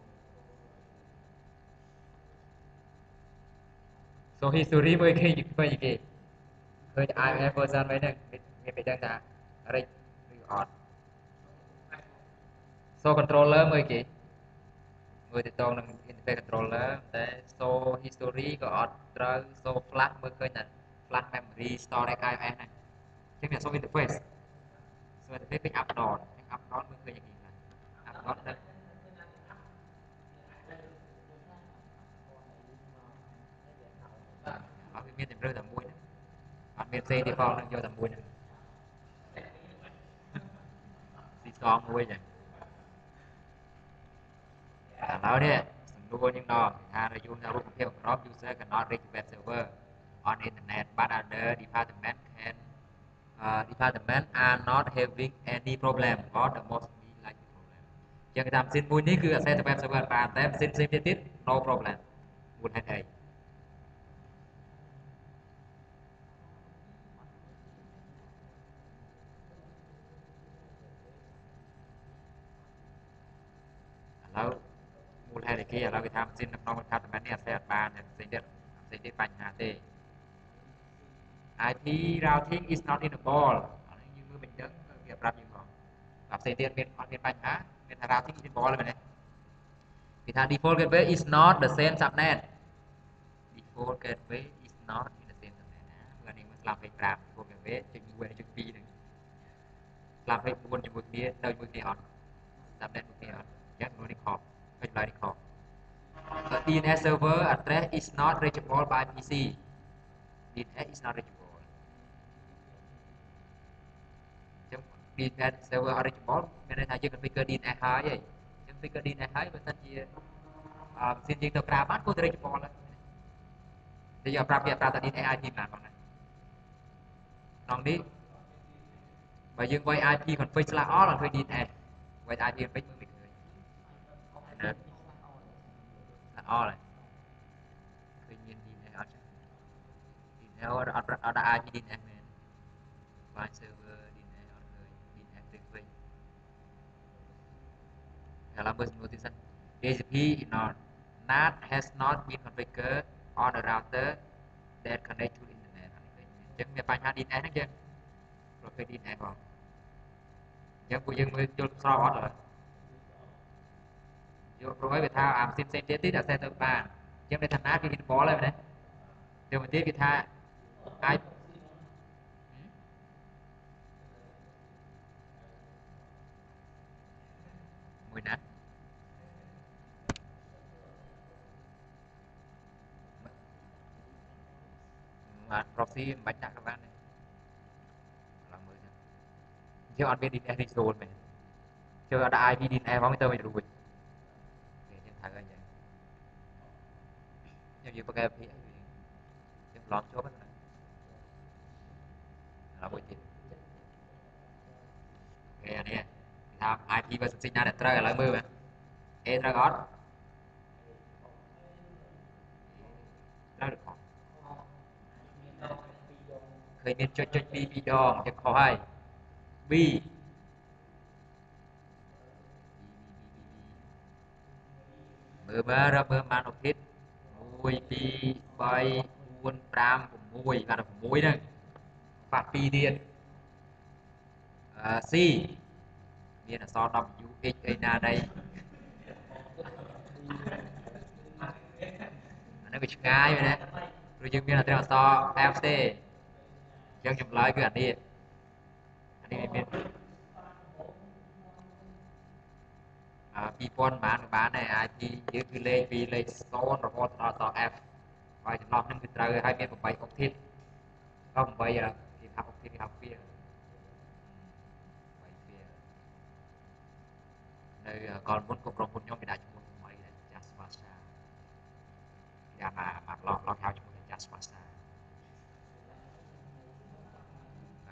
so history mới kì mới kìเคย I M F version ไว้นึงมีไปจังจ้ะอะไรหรือออด so controller mới kì មើលទៅតងនឹង interface controller តែ so history ក៏អត់ត្រូវ so flash មើលឃើញតែ flash memory store ใน i em ef ហ្នឹងអញ្ចឹងវា so interface so interface ពេញ up down ពេញ up down មើលឃើញយ៉ាងនេះខ្លះ up down ទៅអត់មានតែរើសតែមួយហ្នឹងអត់មានផ្សេងទេផងនឹងយកតែមួយហ្នឹងស៊ីសងមួយចឹងឥឡូវនេះសំណួរយើងដល់ថារយៈរូបភាពក្រុម user cannot reach web server on internet but other department can uh, department are not having any problem or the most be like problem ចឹងគេថាម៉ាស៊ីនមួយនេះគឺ access ទៅ web server បានតែម៉ាស៊ីនផ្សេងទៀតទៀត no problem មូលហេតុអីឥឡូវមូលហេតុអីគេឥឡូវគេថាម៉ាស៊ីននៅក្នុង department នេះ access អត់បានតែផ្សេងទៀតផ្សេងទៀតបញ្ហាទេ i pê routing is not enabled អានេះយើងមើលមិនដឹងគេប្រាប់យើងផងតែផ្សេងទៀតមានអត់មានបញ្ហាមានថា routing is enabled មែនទេគេថា default gateway is not the same subnet default gateway is not in the same subnet ណាមើលនេះមើលស្លាប់ពេកប្រាប់ default gateway ចុចមួយចុចពីរហ្នឹងស្លាប់ពេកបួនជាមួយគ្នាទៅជាមួយគ្នាអត់ subnet មួយគ្នាអត់អញ្ចឹងមួយនេះខុសចុចឡើយនេះខុស the ឌី เอ็น เอส server address is not reachable by พี ซี ឌី เอ็น เอส is not reachable ចឹង ឌី เอ็น เอสserver reachable មានន័យថាយើង configure ឌី เอ็น เอส ហើយឯងចឹង configure ឌី เอ็น เอส ហើយបើសិនជាអឺផ្សេងយើងទៅប្រើបានគួរតែ reachable ហើយតែយើងប្រាប់គេប្រាប់តែ ឌី เอ็น เอส i p បានផងណាក្នុងនេះបើយើងវាយ i pê config slash all អត់ឃើញ ឌី เอ็น เอส វាយ i pê config មើលមិនឃើញណា slash all ហើយឃើញមាន ឌី เอ็น เอส អត់ចឹង ឌី เอ็น เอส អត់អត់អត់ដាក់ i pê ឌី เอ็น เอส មែន file server ឌី เอ็น เอส អត់ឃើញ ឌី เอ็น เอส វិញឥឡូវមើលសំណួរទីសិន D H C P not NAT has not been configured on the router that connect to the internet អញ្ចឹងមានបញ្ហា ឌី เอ็น เอส ហ្នឹងយើងប្រភេទ ឌី เอ็น เอส ផងអញ្ចឹងពួកយើងមើលយល់ស្របអត់ឡើយយកព្រោះឲ្យវាថាអាផ្សេងផ្សេងទៀតទៀតអាសេះទៅបានអញ្ចឹងន័យថាណាគេមានបលហើយមែនទេទៅមកទៀតគេថាអាចមួយណាបាន proxy មិនបាច់ដាក់ក៏បានដែរឡើងមើលចឹងយើងអត់មាន ឌី เอ็น เอส install មែនចូលអត់ដាក់ i pê ឌី เอ็น เอส ផងទៅមិនរួចគេចឹងត្រូវហើយចឹងយើងយើងបកកែពីយើងឡំចូលហ្នឹងណាមួយទៀតគេអានេះថា i pê version ណាដែលត្រូវឥឡូវមើលមើល A ត្រូវអត់ត្រូវឬខុសឃើញមានចុចចុចពីរពីរដងចឹងខុសហើយ B មើលមើលរកមើលបានអូខេមួយពីរបីបួនប្រាំ6បាន6ហ្នឹងបាត់ពីរទៀតអឺ C មានអក្សរ W X អីណាđây អានេះវាឆ្ងាយមែនទេព្រោះយើងមានអក្សរ F ទេអញ្ចឹងចម្លើយគឺអានេះអានេះមានអឺពីរពាន់បានក៏បានដែរអាចពីយើងគឺលេខពីលេខ0រហូតដល់ដល់ F ហើយចំណុះហ្នឹងគឺត្រូវហើយមាន8អុកធីតក៏8គេថាអុកធីតគេហៅវានៅកលមុនក៏ក្រុមហ៊ុនខ្ញុំគេដាក់ឈ្មោះថ្មីដែរ Just Pasta យ៉ាងណាមកឡោះឡោះហៅឈ្មោះ Just Pasta ណា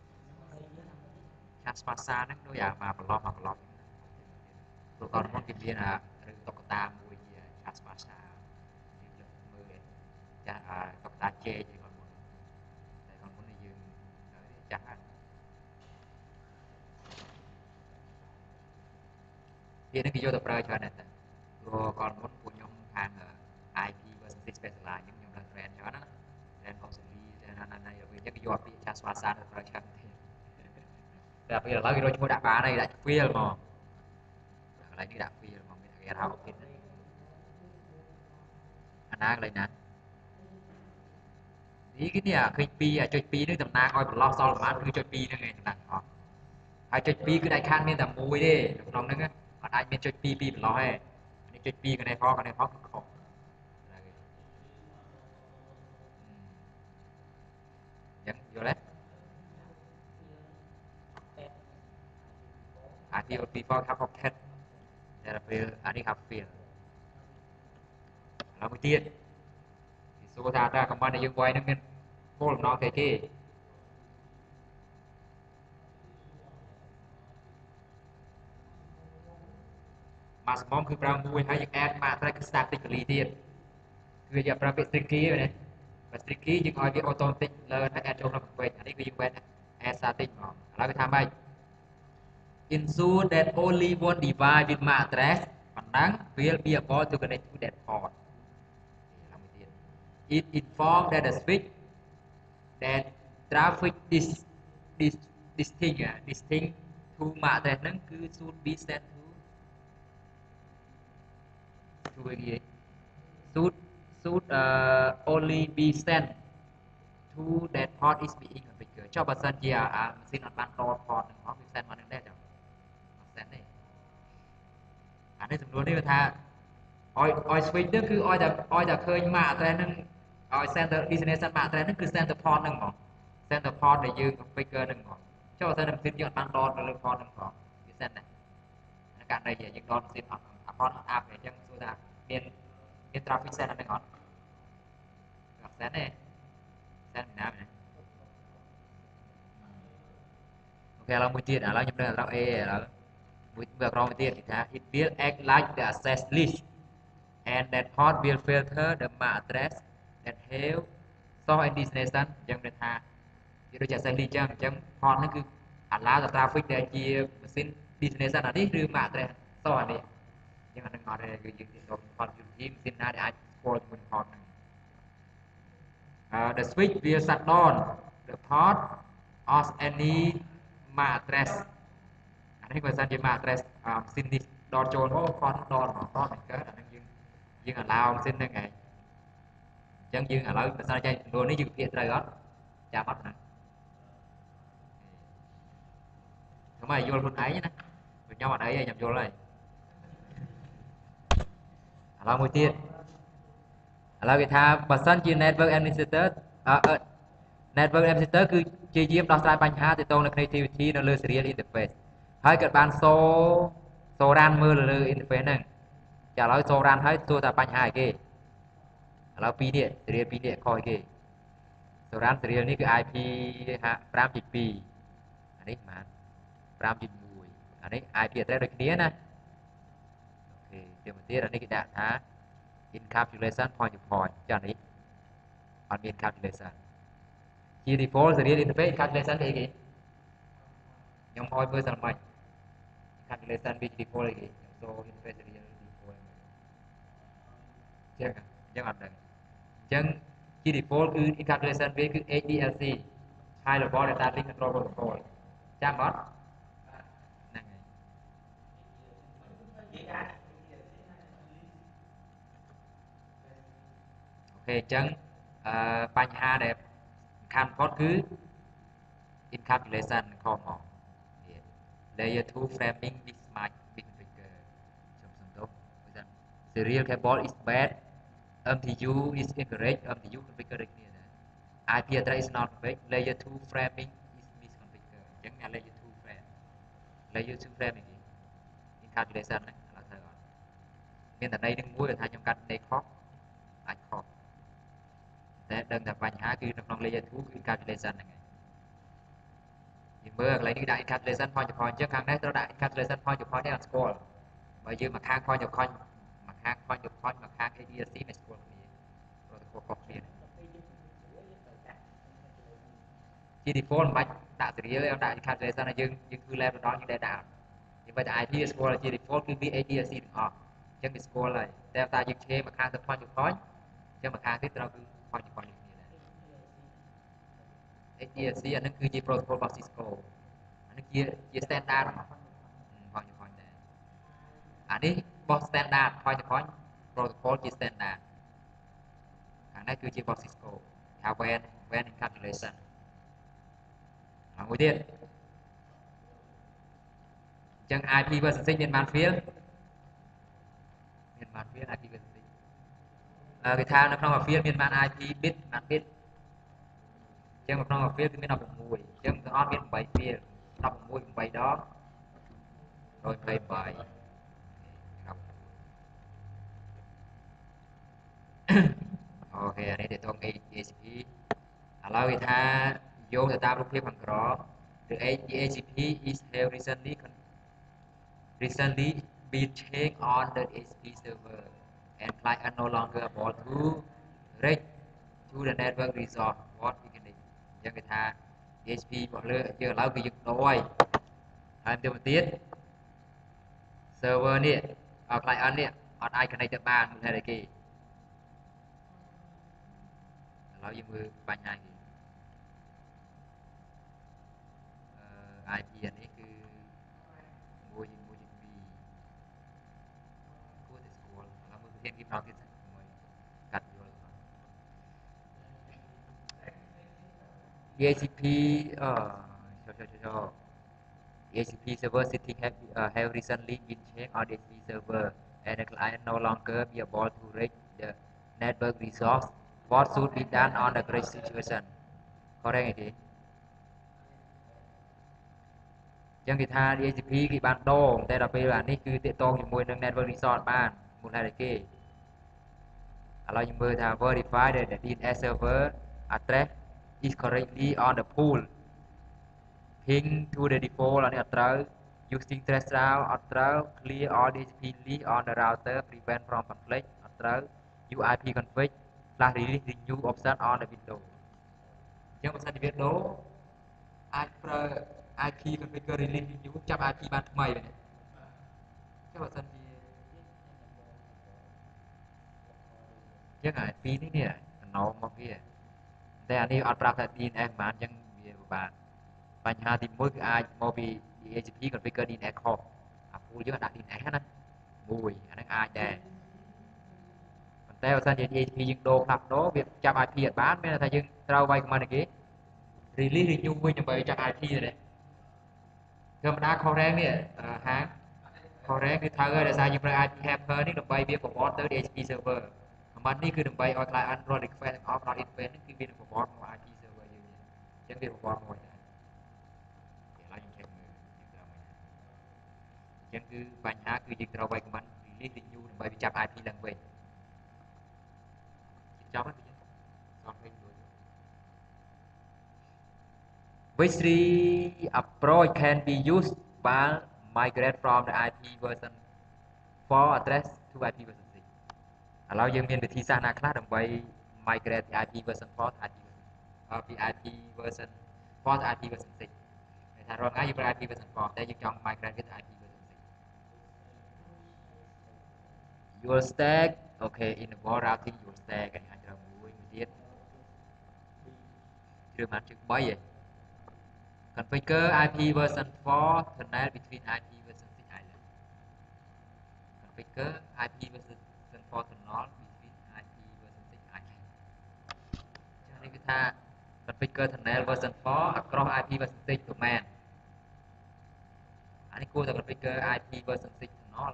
Just Pasta ហ្នឹងដូចអាមកប្រឡោះមកប្រឡោះព្រោះកលមុនគេមានអារឿងតុក្កតាមួយជា Just Pasta យើងមើលចាស់តុក្កតាជេកឯកលមុនតែកលមុននេះយើងចាស់ហើយពាក្យនេះគេយកទៅប្រើច្រើនណាស់តែព្រោះก่อนមុនពួកខ្ញុំខាង i pê versus specialize ខ្ញុំខ្ញុំដឹង trend ច្រើនណា trend constantly ណាណាណាវាចឹងគេយកពាក្យចាស់ស្វាសាទៅប្រើច្រើនទៀតតែពេលឥឡូវគេរកឈ្មោះដាក់បានហើយដាក់ feel មកកន្លែងនេះដាក់ feel មកមានគេហៅ option អាណាកន្លែងណានេះគេនេះឃើញពីរចុចពីរនេះតំណាងឲ្យប្រឡោះសល់ប្រហែលគឺចុចពីរហ្នឹងឯងតំណាងអស់ហើយចុចពីរគឺដាច់ខាតមានតែមួយទេក្នុងហ្នឹងអត់អាចមានចុចពីរពីរប្រឡោះទេនេះចុចពីរកណែខកណែខគឺខុសអញ្ចឹងយល់ទេអាទី people have pocket តែពេលអានេះ have feel ឥឡូវមួយទៀតគេសួរថាតើកំបត្តិដែលយើងវាយនឹងមានគោលបំណងស្អីគេមកសំគឺប្រើមួយហើយយើង add មកត្រែកគឺ statically ទៀតគឺយើងប្រើពាក្យ sticky ណាបើ sticky យើងឲ្យវា automatic លើតែ add ចូលក្នុងពេកអានេះគឺយើង add static មកឥឡូវវាថាម៉េច ensure that only one device with មក address ប៉ុណ្ណឹង will be able to connect to that port it informs that the switch that traffic this this distinct distinct to មក address ហ្នឹងគឺ should be sent to to អីគេ should should uh, only be sent to that port is being configured ចុះបើសិនជាអាម៉ាស៊ីនអត់បានត port ហ្នឹងមកវា send មកនឹងដែរចុះអត់ send ទេអានេះសំណួរនេះវាថាឲ្យឲ្យ switch ទៅគឺឲ្យតែឲ្យតែឃើញ មក address ហ្នឹងឲ្យ center destination មក address ហ្នឹងគឺ center port ហ្នឹងហ្មង center port ដែលយើង configure ហ្នឹងហ្មងចុះបើសិនតែម៉ាស៊ីនយើងអត់បានតនៅលើ port ហ្នឹងផងវា send ដែរករណីយើងដកម៉ាស៊ីនអត់ port អត់ app អញ្ចឹងសួរថាមានមាន traffic send អាហ្នឹងអត់អត់ send ទេ send ណាមែនអូខេឥឡូវមួយទៀតឥឡូវខ្ញុំដឹងអត្រក A ឥឡូវមួយវាក្រោមទៀតគេថា it will act like the access list and that port will filter the M A C address that have source and destination អញ្ចឹងគេថាវាដូចជា access list អញ្ចឹងអញ្ចឹង port ហ្នឹងគឺ allow the traffic ដែលជាម៉ាស៊ីន destination អានេះឬ M A C address source អានេះអញ្ចឹងអានឹងអត់ទេគឺយើងយក port យូធីម៉ាស៊ីនណាដែលអាចស្គាល់ជាមួយ port ហ្នឹង Uh, the switch will shut down the port of any M A C address អានេះបើសិនជា M A C address ម៉ាស៊ីននេះដកចូលមក port ដកមកតមិនកើតអាហ្នឹងយើងយើង allow ម៉ាស៊ីនហ្នឹងឯងអញ្ចឹងយើងឥឡូវបើសិនជាចំនួននេះយើងភាគត្រូវអត់ចាំអត់ណាខ្ញុំឲ្យយល់ខ្លួនឯងណាខ្ញុំអត់អីទេខ្ញុំយល់ហើយឥឡូវមួយទៀតឥឡូវគេថាបើសិនជា network administrator អឺ network administrator គឺជាយាមដោះស្រាយបញ្ហាទាក់ទងនឹង connectivity នៅលើ serial interface ហើយក៏បានសូសូរ៉ានមើលលើ interface ហ្នឹងចាឥឡូវសូរ៉ានហើយសួរថាបញ្ហាអីគេឥឡូវពីរនេះ serial ពីរនេះខុសអីគេសូរ៉ាន serial នេះគឺ i pê 5.2 អានេះប៉ុន្មាន 5.1 អានេះ i pê address ដូចគ្នាណាអូខេទៀតមកទៀតអានេះគេដាក់ថា encapsulation point to point ចានេះអត់មាន encapsulation ជា default serial interface encapsulation អីគេខ្ញុំឲ្យមើលសិនមិន encapsulation វា default អីគេខ្ញុំសូ interface serial default ចឹងចឹងអត់ដឹងអញ្ចឹងជា default គឺ encapsulation វាគឺ H D L C High Level Data Link Control Protocol ចាំអត់ហ្នឹងហើយអូខេអញ្ចឹងអឺបញ្ហាដែលសំខាន់បំផុតគឺ encapsulation ខុសមក layer two framing with smart big figure ខ្ញុំសំដៅថា serial cable is bad M T U is incorrect M T U configure ដូចគ្នាដែរ I P address is not correct layer two framing is misconfigured អញ្ចឹងអា layer two frame layer two framing encapsulation ហ្នឹងឥឡូវត្រូវអត់មានតែន័យនឹងមួយថាខ្ញុំកាត់ន័យខុសអាចខុសតែដឹងថាបញ្ហាគឺនៅក្នុង layer two គឺ encapsulation ហ្នឹងឯងយើងមើលកន្លែងនេះដាក់ encapsulation point to point អញ្ចឹងខាងនេះត្រូវដាក់ encapsulation point to point នេះអត់ស្គាល់បើយើងមកខាង point to point មកខាង point to point មកខាង A D C មិនស្គាល់គ្នាព្រោះតែខុសៗគ្នាជា default មិនបាច់ដាក់ serial ទេដាក់ encapsulation ឲ្យយើងយើងធ្វើ level ដល់យើងដែរដាក់ nhưng mà ai thì score là chỉ default cứ bị a đê xêទាំងអស់ចឹងវា score ហើយតែតែយើង change មកខាងទៅ point to point ចឹងមកខាងទៀតត្រូវគឺ point to point នេះដែរ a đê xê អានឹងគឺជា protocol របស់ Cisco អានឹងជាជា standard របស់ point to point ដែរអានេះបោះ standard point to point protocol ជា standard ខាងនេះគឺជារបស់ Cisco ហៅ WAN WAN encapsulation ហើយមួយទៀតចឹង i pê version six មានបាន field មានបាន field i pê version six អឺគេថានៅក្នុង field មានបាន i pê bit បាន bit ចឹងនៅក្នុង field គឺមាន16ចឹងទាំងអស់មាន8 field 16 8ដង128ครับអូខេអានេះទៅតង a đê xê pê ឥឡូវគេថាយោងទៅតាមរូបភាពខាងក្រោម the a đê xê pê is have recently recently been changed on the a đê xê pê server and client no longer able to reach to the network resource what we can do អញ្ចឹងគេថា a đê xê pê របស់លើយើងឥឡូវគឺយើងដូរហើយហើយទៅទៀត server នេះ client នេះអត់អាច connect ទៅបានមិនថាគេឥឡូវយើងមើលបញ្ហាគេអឺ i pê អានេះគឺមួយជាមួយពីរគួរតែស្គាល់ឥឡូវមើលប្រធានគេប្រាប់ទៀតមួយកាត់យល់ đê hát xê pê អឺចុះចុះចុះ đê hát xê pê server setting have, uh, have recently been changed on đê hát xê pê server and the client no longer be able to reach the network resource. What should be done on the current situation? Correctទេចឹងគេថា đê hát xê pê គេបានដូរតែដល់ពេលអានេះគឺទាក់ទងជាមួយនឹង network resource បានមូលហេតុអីគេឥឡូវយើងមើលថា verify that the ឌី เอ็น เอส server address is correctly on the pool ping to the default អានេះអត់ត្រូវ using trace route អត់ត្រូវ clear all đê hát xê pê list on the router prevent from conflict អត់ត្រូវ u i pê config slash release renew option on the window អញ្ចឹងបើសិនជាវាដូរអាចប្រើ i pê configure release renew ចាប់ i pê បានថ្មីហ្នឹងចុះបើសិនជាអញ្ចឹង i pê នេះនេះតំណមកវាតែអានេះអត់ប្រាប់ថា đê en ess ប៉ុន្មានអញ្ចឹងវាពិបាកបញ្ហាទីមួយគឺអាចមកពី đê hát xê pê configure ឌី เอ็น เอส ខុសអា pool យើងដាក់ đê en ess ណាមួយអាហ្នឹងអាចដែរប៉ុន្តែបើសិនជា đê hát xê pê យើងដូរផ្លាស់ប្ដូរវាចាប់ i pê អត់បានមានន័យថាយើងត្រូវវាយ command គេ release renew វិញដើម្បីចាប់ i pê ទេធម្មតា correct នេះហាង correct គឺត្រូវហើយដោយសារយើងប្រើ i pê helper នេះដើម្បីវាប្រវត្តិទៅ đê hát xê pê server command នេះគឺដើម្បីឲ្យ client run request ទាំងអស់ not event នេះគឺវានឹងប្រវត្តិមក i pê server យើងអញ្ចឹងវាប្រវត្តិមកដែរឥឡូវយើង check មើលយើងត្រូវមិនអញ្ចឹងគឺបញ្ហាគឺយើងត្រូវវាយ command release renew ដើម្បីវាចាប់ i pê ឡើងវិញចប់ហើយយើងសងវិញមួយ which three approach can be used while migrate from the i pê version four address to i pê version six ឥឡូវយើងមានវិធីសាស្ត្រណាខ្លះដើម្បី migrate ពី i pê version four ទៅ i pê ពី i pê version four ទៅ i pê version six គេថារាល់ថ្ងៃយើងប្រើ i pê version four តែយើងចង់ migrate វាទៅ i pê version six your stack okay in the wall routing your stack គេអាចត្រូវមួយមួយទៀតជ្រើសបានជើង3ឯង configure i pê version four tunnel between i pê version six island configure i pê version four tunnel between i pê version six island ចានេះគឺថា configure tunnel version four across i pê version six domain អានេះគួរតែ configure i pê version six tunnel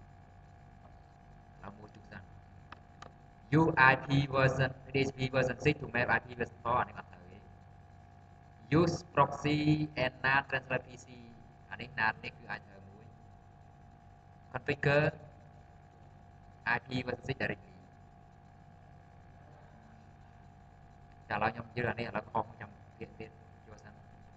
ឡើយមួយទូសិន use i pê version đê hát xê pê version six to map i pê version four អានេះអត់ត្រូវទេ use proxy and N A T translate พี ซี អានេះ N A T នេះគឺអាចត្រូវមួយ configure i pê version six directly ចាឥឡូវខ្ញុំយល់អានេះឥឡូវខុសខ្ញុំទៀតទៀតចូលសិន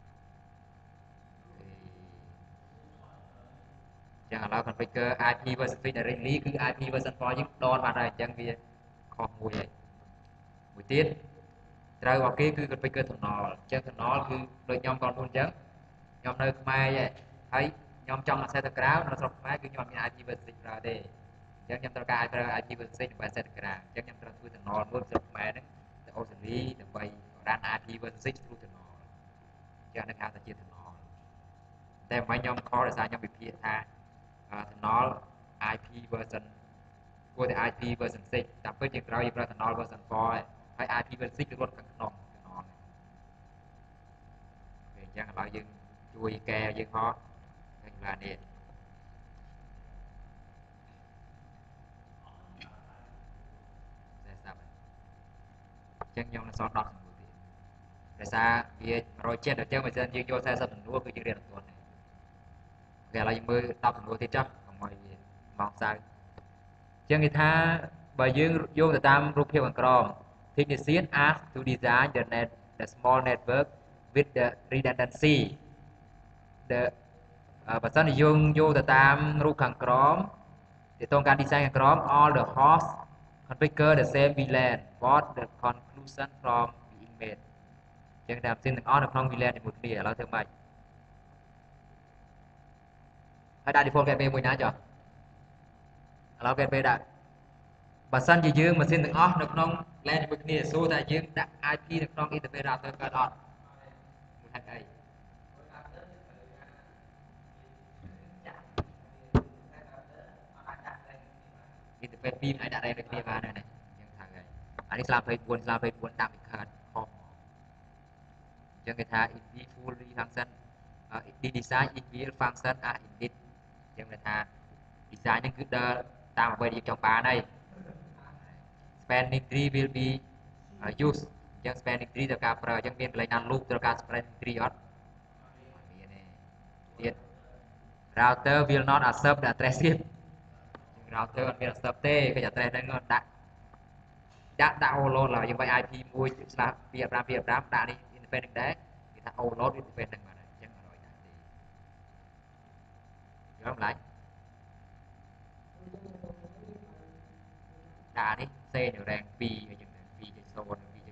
ចឹងឥឡូវ configure i pê version six directly គឺ i pê version four យើងដនបានហើយអញ្ចឹងវាខុសមួយហើយមួយទៀតត្រូវរបស់គេគឺ configure tunnel អញ្ចឹង tunnel គឺដូចខ្ញុំក៏មុនអញ្ចឹងខ្ញុំនៅខ្មែរហើយ nhóm trong là set graph nó sọc máy cứ nhóm ai pi versus ra đây chẳng nhóm tao cái ai pi versus và set graph chẳng nhóm tao thui từ nó luôn sọc máy đấy từ ô xử lý từ bay ran ai pi versus thui từ nó cho nên khá là chia từ nóแต่ไม่ยอมคอร์ดสายยอมไปพิจารณาถนอล ไอ พี version กูแต่ ไอ พี version สิบแต่เพื่อจะเราอยู่กับถนอล version สี่ให้ ไอ พี version สิบคือรถขันนองถนอลอย่างเรายังช่วยแกยังฮอตอย่างไรเนี่ยใช่สับจังยองสอนดอกสมุติแต่ซาเบียโรเจตเดี๋ยวเจ้ามาเจอยิงโยใส่สับหนูก็คือยิงเรียนตัวนี้แต่เรายังมือดอกสมุติจับของมันมองซ้ายchẳng người ta bởi dương vô từ tamรูปเพียงกรอม technician asked to design the net the small network with the redundancy the បើសិនជាយើងយកទៅតាមរូបខាងក្រោមទាក់ទងការ design ខាងក្រោម all the hosts configure the same V LAN what the conclusion from being made ចឹងតែផ្សេងទាំងអស់នៅក្នុង V LAN ជាមួយគ្នាឥឡូវធ្វើម៉េចហើយដាក់ default gateway មួយណាចុះឥឡូវ gateway ដាក់បើសិនជាយើងម៉ាស៊ីនទាំងអស់នៅក្នុង LAN ជាមួយគ្នាសួរថាយើងដាក់ ไอ พี នៅក្នុង interface router កើតអត់មួយហេតុអី interface ពីរអាចដាក់ LAN ដូចគ្នាបានដែរនេះយើងថាហើយអានេះស្លាប24ស្លាប24ដាក់ពីកើតខុសអញ្ចឹងគេថា init fully function the design it will function as init អញ្ចឹងគេថា design ហ្នឹងគឺដើរតាមអ្វីដែលយើងចង់បានហើយ spanning tree will be uh, used អញ្ចឹង spanning tree ត្រូវការប្រើអញ្ចឹងមានកន្លែងណា loop ត្រូវការ spanning tree អត់មានទេទៀត router will not accept the address shift router អត់មាន accept ទេគេ address ហ្នឹងដាក់ដាក់ដាក់ overload ឡើយយើងវាយ ไอ พี មួយស្លាប់ពីfiveពីfiveដាក់នេះ interface ហ្នឹងដែរគេថា overload interface ហ្នឹងបានហើយអញ្ចឹងអត់ឲ្យដាក់ទេយល់ម្ល៉េះដាក់នេះសេនៅ rank twoអញ្ចឹង2.0 2.1 អញ្ចឹង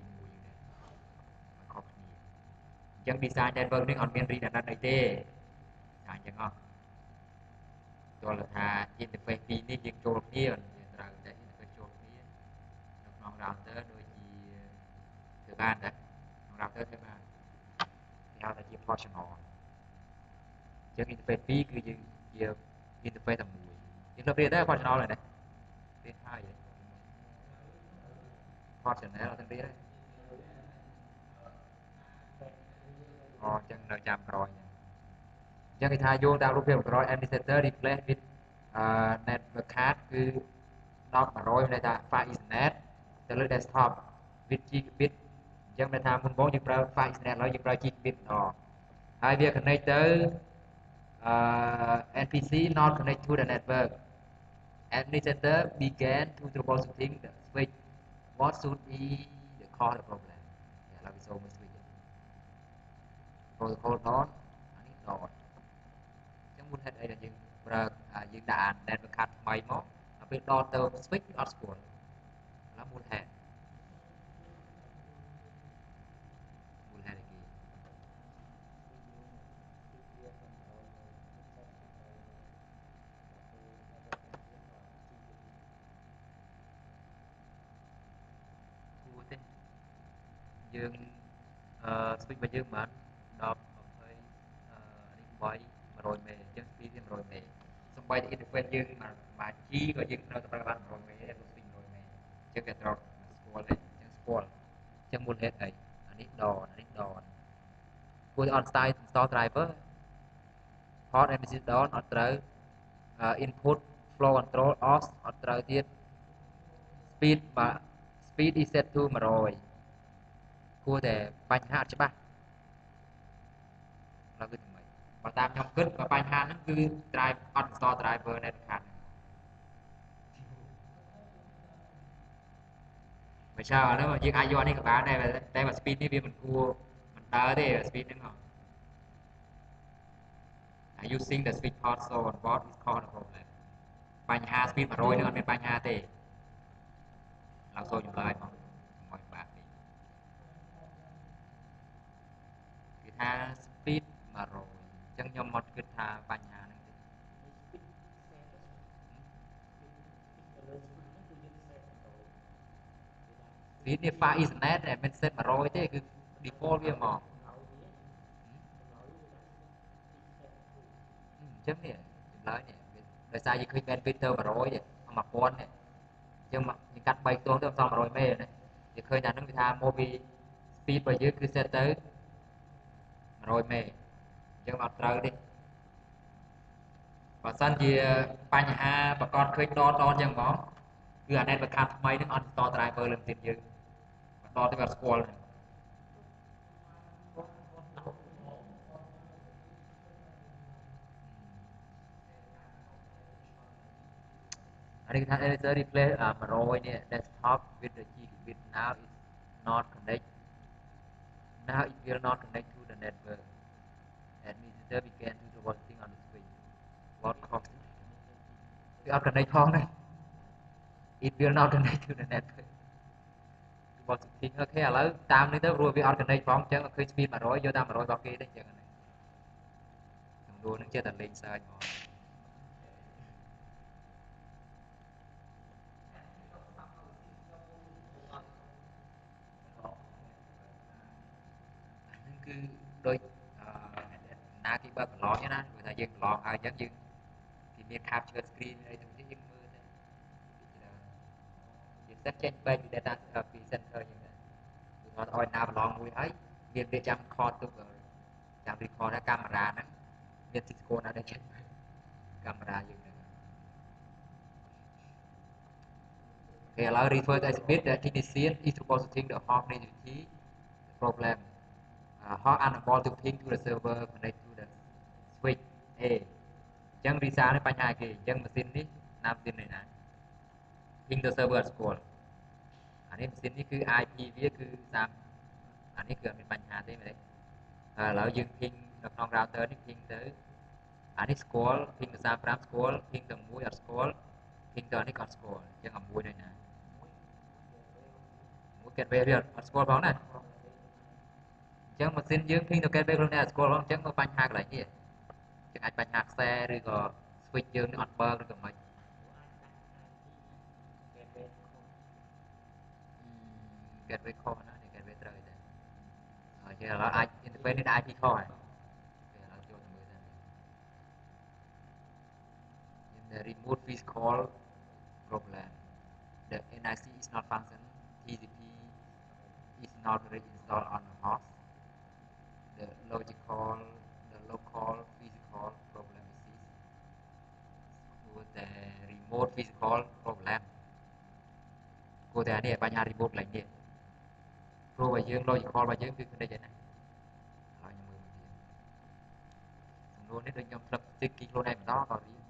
ខុសគ្នាអញ្ចឹង design network នេះអត់មាន redundant អីទេថាអញ្ចឹងអត់ទោះថា interface ពីរនេះយើងចូលគ្នាយើងត្រូវតែ interface ចូលគ្នានៅក្នុង router ដូចជាធ្វើបានដែរក្នុង router ធ្វើបានគេហៅថាជា functional អញ្ចឹង interface ពីរគឺយើងជា interface តែមួយយើងទៅព្រាដែរ functional ហ្នឹងដែរព្រាហើយ functional អត់ទាំងព្រាដែរអូអញ្ចឹងនៅចាំក្រោយអញ្ចឹងគេថាយោងតាមរូបភាពក្រោយ administrator replace with network card គឺten one hundredមានន័យថា file ethernet ទៅលើ desktop with gigabit អញ្ចឹងមានថាមុនបងយើងប្រើ file ethernet ហើយយើងប្រើ gigabit ម្ដងហើយវា connect ទៅ en pc not connect to the network administrator began to troubleshooting the switch what should be the cause of the problem ឥឡូវវាសូមមើល switch protocol dot អានេះ dot អញ្ចឹងមូលហេតុអីដែលយើងប្រើយើងដាក់ network card ថ្មីមកដល់ពេលដល់ទៅ switch អត់ស្គាល់ឥឡូវមូលហេតុមូលហេតុអីគេគួរទេយើងអឺ switch របស់យើងបានten twentyអឺអានេះeight one hundredមេអញ្ចឹង speed វាone hundredមេសូម្បីតែ interface យើងមួយ G ក៏យើងនៅតែប្រើបានone hundredមេដែរព្រោះ speed one hundredមេអញ្ចឹងវាត្រូវស្គាល់ទេអញ្ចឹងស្គាល់អញ្ចឹងមូលហេតុអីអានេះ dot អានេះ dot គួរ on style install driver port and message down អត់ត្រូវ input flow control off អត់ត្រូវទៀត speed បាទ speed is set to one hundredគួរតែបញ្ហាអត់ច្បាស់ឡើយគឺថ្មីបើតាមខ្ញុំគិតបើបញ្ហាហ្នឹងគឺ drive អត់ install driver network card មិនឆ្លើយឥឡូវយើងអាចយកនេះក៏បានដែរតែបើ speed នេះវាមិនគួរមិនដើរទេ speed ហ្នឹង using the switch port so on board is called a problem បញ្ហា speed one hundred ហ្នឹងអត់មានបញ្ហាទេឡើងសូមចម្លើយផងមកបាទនេះគេថា speed one hundred អញ្ចឹងខ្ញុំមកគិតថាបញ្ហាហ្នឹងទេ speed នេះ far ethernet ដែលមិន set 100ទេគឺ default វាមកអញ្ចឹងនេះចម្លើយនេះដោយសារយើងឃើញ bandwidth ទៅ100ទេ1000នេះអញ្ចឹងយើងកាត់បីខ្ទង់ទៅសំ100មេណាយើងឃើញថាហ្នឹងវាថា movie speed របស់យើងគឺ set ទៅ100មេអញ្ចឹងអត់ត្រូវទេបើសិនជាបញ្ហាប្រកបឃើញដតដតអញ្ចឹងហ្មងគឺអា network card ថ្មីហ្នឹងអត់ install driver លើទៀតយើងបន្តទៅវាស្គាល់អានេះគេថា eraser replace 100នេះ desktop with the gigabit now is not connect now it will not connect to the network and visitor began to troubleshooting on the screen what caused it វាអត់ connect ផងដែរ it will not connect to the network បើទីអូខេឥឡូវតាមនេះទៅព្រោះវាអត់ connect ផងអញ្ចឹងឃើញ speed 100យកតាម100របស់គេទេអញ្ចឹងហ្នឹងសំដួលនឹងចេះតែលេង search ហ្មងហ្នឹងគឺដូចណាគេបើកប្រឡងទេណាព្រោះថាយើងប្រឡងហើយអញ្ចឹងយើងគេមាន capture screen អីទៅយើងមើលទៅយើងសេតចេញបែកពី data ពី center យើងដែរគឺថាឲ្យណាប្រឡងមួយហើយមានវាចាំ record ទុកចាំ record ដល់កាមេរ៉ាហ្នឹងមាន Cisco ណាដែលចេញកាមេរ៉ាយើងហ្នឹងគេឥឡូវ refer to speed the technician is supposed to think the hawk negativity problem uh, hawk unable to ping to the server connect to the switch A អញ្ចឹង Risa នេះបញ្ហាគេអញ្ចឹងម៉ាស៊ីននេះណាម៉ាស៊ីននេះណា ping to server អត់ស្គាល់អានេះម៉ាស៊ីននេះគឺ i p វាគឺ30អានេះគឺអត់មានបញ្ហាទេមែនទេឥឡូវយើង ping នៅក្នុង router នេះ ping ទៅអានេះស្គាល់ ping ទៅ35ស្គាល់ ping ទៅមួយអត់ស្គាល់ ping ទៅអានេះក៏អត់ស្គាល់អញ្ចឹងអាមួយដូចណាមួយ gateway វាអត់ស្គាល់ផងណាអញ្ចឹងម៉ាស៊ីនយើង ping ទៅ gateway ខ្លួននេះអត់ស្គាល់ផងអញ្ចឹងមើលបញ្ហាកន្លែងនេះអញ្ចឹងអាចបញ្ហាខ្សែឬក៏ switch យើងនេះអត់បើកឬក៏មិនgateway ខុសណានេះ gateway ត្រូវទេអញ្ចឹងឥឡូវអាច interface នេះ i p ខុសហើយឥឡូវចូលទៅមើលទៅ the remote physical problem the N I C is not function T C P is not reinstalled on the host the logical the local physical problem is the remote physical problem គួរតែនេះបញ្ហា remote ឡើងនេះព្រោះបើយើង logical របស់យើងគឺ connect ឯណាហើយខ្ញុំមើលមួយទៀតសំណួរនេះដូចខ្ញុំផ្លឹកតិចគីខ្លួនឯងម្ដងក៏រៀន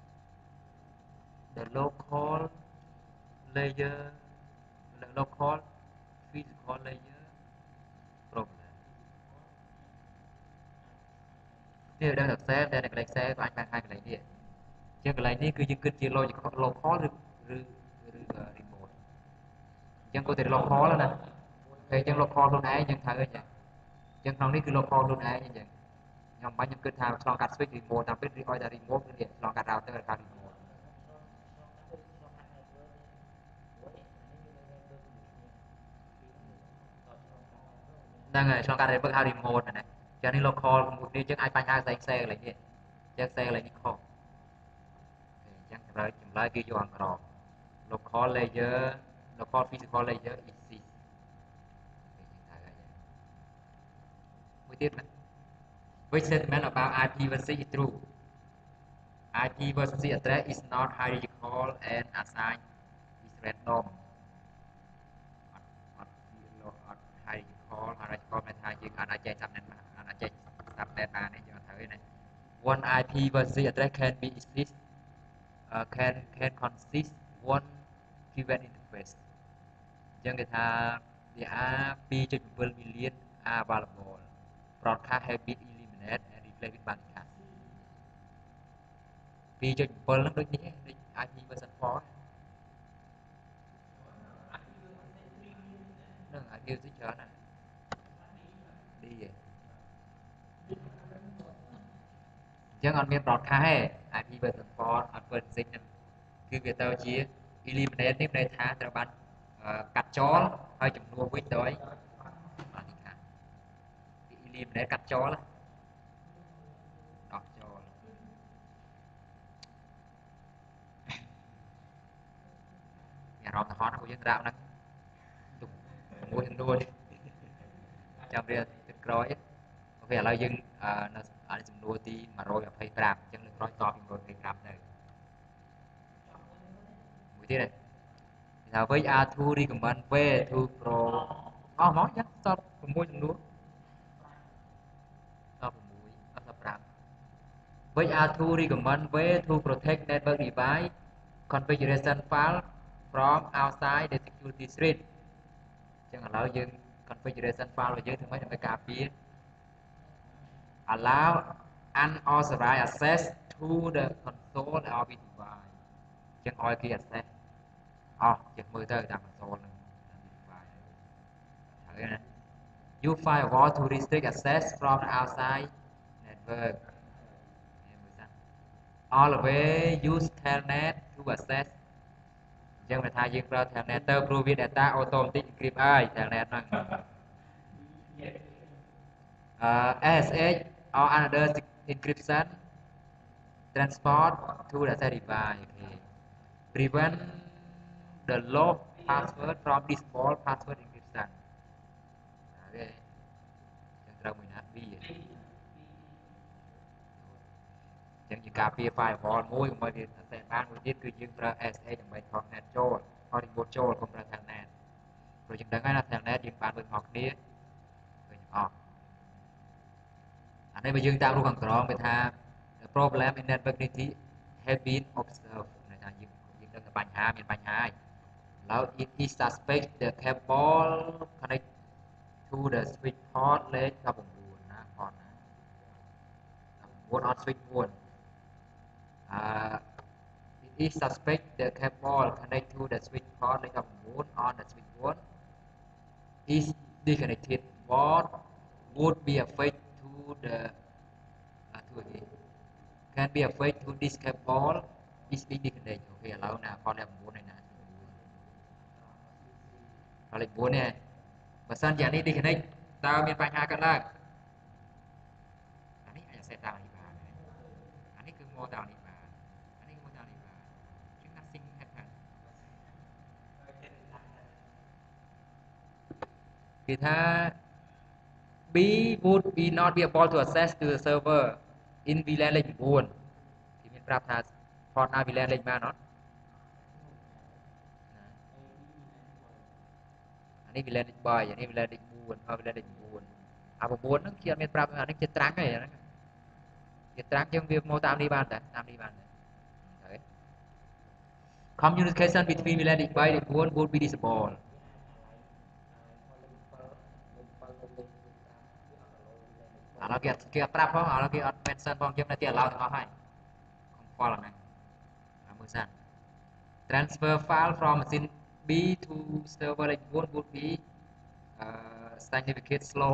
the local layer the local physical layer problem នេះដឹងតែខ្សែតែកន្លែងខ្សែក៏អាចបានខាងកន្លែងនេះជាងកន្លែងនេះគឺយើងគិតជា logical local ឬឬឬ remote អញ្ចឹងគួរតែ local ណាតែអញ្ចឹង local ខ្លួនឯងយើងត្រូវអញ្ចឹងអញ្ចឹងក្នុងនេះគឺ local ខ្លួនឯងអញ្ចឹងខ្ញុំមិនខ្ញុំគិតថាឆ្លងកាត់ switch remote តាមពិតឬឲ្យតែ remote គឺនេះឆ្លងកាត់ router ឬកាត់ remote ហ្នឹងហើយឆ្លងកាត់ network ហៅ remote ណាអញ្ចឹងនេះ local មួយនេះអញ្ចឹងអាចបញ្ហាផ្សេងផ្សេងកន្លែងនេះអញ្ចឹងផ្សេងកន្លែងនេះខុសអញ្ចឹងចម្លើយចម្លើយគឺយកអង្ក្រង local layer local physical layer is this មួយទៀតណា which statement about I P v e r s is true I P v e r s address is not hierarchical and assigned is random អត់អត់ hierarchical hierarchical មានថាយើងអាចចែក subnet បានអាចចែក subnet បានទេយើងអត់ត្រូវទេណា one I P v e r s address can be exist uh, can can consist one private interface អញ្ចឹងគេថា there are two.7 million are available broadcast have been eliminated and replaced with broadcast 2.7 ហ្នឹងដូចនេះដូច I P version four ហ្នឹង I P version ច្រើនណាស់ D ឯងអញ្ចឹងអត់មាន broadcast ទេ I P version four អត់ version six ហ្នឹងគឺវាទៅជា eliminate នេះន័យថាត្រូវបានកាត់ចោលហើយចំនួនវិញដោយបាទនេះខាង eliminate កាត់ចោលដកចោលមានអារម្មណ៍ទៅហត់ពួកយើងក្រាបហ្នឹងទុកមួយចំនួនចាំរៀនទឹកក្រោយអូខេឥឡូវយើងនៅអាចំនួនទីone hundred twenty-fiveអញ្ចឹងលើក្រោយតបពីone hundred twenty-fiveទៅមួយទៀតថា which are two recommend way to grow អស់ហ្មងចឹងតបsixចំនួនតបsixអត់five which are two recommend way to protect network device configuration file from outside the security threat ចឹងឥឡូវយើង configuration file របស់យើងធ្វើម៉េចដើម្បីការពារ allow unauthorized access to the console of the device ចឹងឲ្យគេ access អស់ជាមើលទៅតាម console ហ្នឹង device ហើយណា you firewall to restrict access from the outside network always use telnet to access អញ្ចឹងបើថាយើងប្រើ telnet ទៅព្រោះវា data automatic encrypt ហើយ telnet ហ្នឹង uh, S S H or another encryption transport to the device okay. Prevent the low password from default password encryption okay. ចឹងត្រូវមួយណា B ចឹងជាការពារ firewall មួយដើម្បីវា access បានមួយទៀតគឺយើងប្រើ S S H ដើម្បីថត net ចូលថត remote ចូលកុំប្រើ telnet ព្រោះយើងដឹងហើយណា telnet យើងបានដូចមកគ្នាឃើញអស់អានេះបើយើងតាមរូបខាងក្រោមវាថា the problem in network connectivity have been observed ន័យថាយើងយើងដឹងថាបញ្ហាមានបញ្ហាហើយឥឡូវ it is suspect the cable connect to the switch port លេខnineteenណា port ណាnineteen អត់ switch one uh, it is suspect the cable connect to the switch port លេខnineteen on the switch one is disconnected what would be affect to the uh, to the can be affect to this cable is being disconnected អូខេឥឡូវណា port លេខnineteen នេះណា port លេខfourនេះបើសិនជានេះ disconnect តើមានបញ្ហាកើតឡើងអានេះអាច set តាមនេះបានអានេះគឺមកតាមនេះបានអានេះមកតាមនេះបានជាង nothing happen គេថា B would be not be able to access to the server in V LAN លេខnineគេមានប្រាប់ថា port ណា V LAN លេខបានអត់អានេះ V LAN លេខthreeអានេះ V LAN លេខfour ហើយ V LAN លេខnineអាnineហ្នឹងគេអត់មានប្រាប់អានេះជាត្រាំងទេអាហ្នឹងជាត្រាំងជាងវាមកតាមនេះបានតែតាមនេះបានតែហើយ communication between V LAN លេខthreeលេខfour would be disabled ឥឡូវគេគេអត់ប្រាប់ផងឥឡូវគេអត់ mention ផងយើងនៅទី allow ទាំងអស់ហើយកុំខ្វល់អាហ្នឹងមើលសិន transfer file from machine B to server លេខfour would be uh, significant slow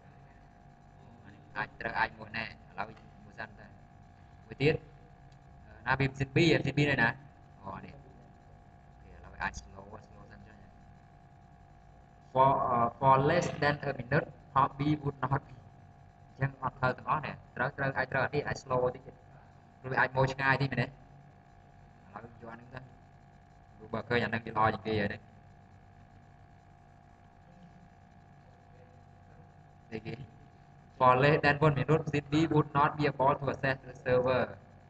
អាចត្រូវអាចមួយណែឥឡូវមួយសិនទៅមួយទៀតណាវា machine B machine B នៅណាអូនេះអូខេឥឡូវអាច slow slow សិនចុះ for uh, for less than a minute port B would not be អញ្ចឹងអត់ត្រូវទាំងអស់នេះត្រូវត្រូវអាចត្រូវអានេះអាច slow តិចព្រោះវាអាចមកឆ្ងាយតិចមែនទេឥឡូវយកអានេះទៅព្រោះបើឃើញអានឹងវាល្អជាងគេហើយនេះនេះគេ for less than one minute machine B would not be able to access the server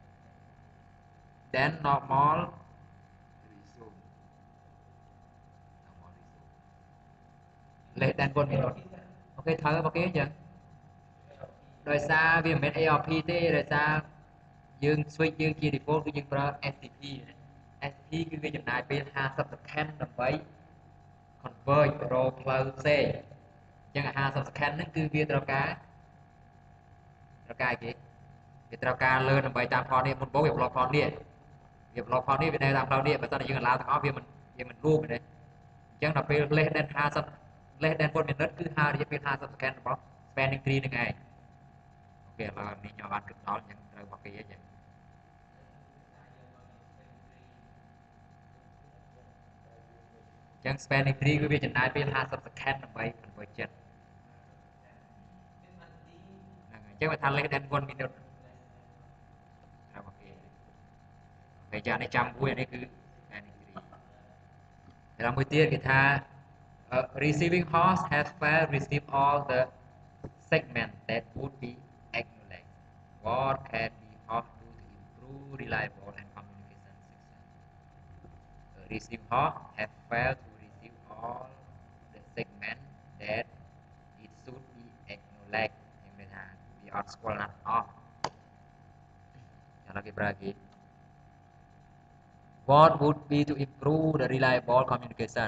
then normal resume normal resume less than one minute អូខេត្រូវរបស់គេអញ្ចឹងដោយសារវាមិនមែន A R P ទេដោយសារយើង switch យើងជា default គឺយើងប្រើ S T P S T P គឺវាចំណាយពេលfifty second ដើម្បី convert រកផ្លូវផ្សេងអញ្ចឹងfifty second ហ្នឹងគឺវាត្រូវការត្រូវការគេវាត្រូវការ learn ដើម្បីតាមផលនេះមុនបោកវា block ផលនេះវា block ផលនេះវានៅតាមផ្លូវនេះបើសិនតែយើង allow ទាំងអស់វាមិនវាមិនរួមទេអញ្ចឹងដល់ពេល less than fifty less than one minute គឺរយៈពេលfifty second របស់ spanning tree ហ្នឹងឯងអូខេឥឡូវនេះខ្ញុំបានគិតដល់អញ្ចឹងត្រូវរបស់គេអញ្ចឹង chẳng spanning tree cứ việc chừng này bên hai sub second là mấy phần với chân chứ mà thay lấy cái đen quân mình được cái giờ này trăm vui này cứ spanning tree thì là mới tiên cái tha uh, receiving host has failed receive all the segments that would be acknowledged. What can be host do to improve reliable and communication system? The receive host have failed to receive all the segments that it should be acknowledged. Yang mình ha beyond school not off. Yang lagi beragi. What would be to improve the reliable communication?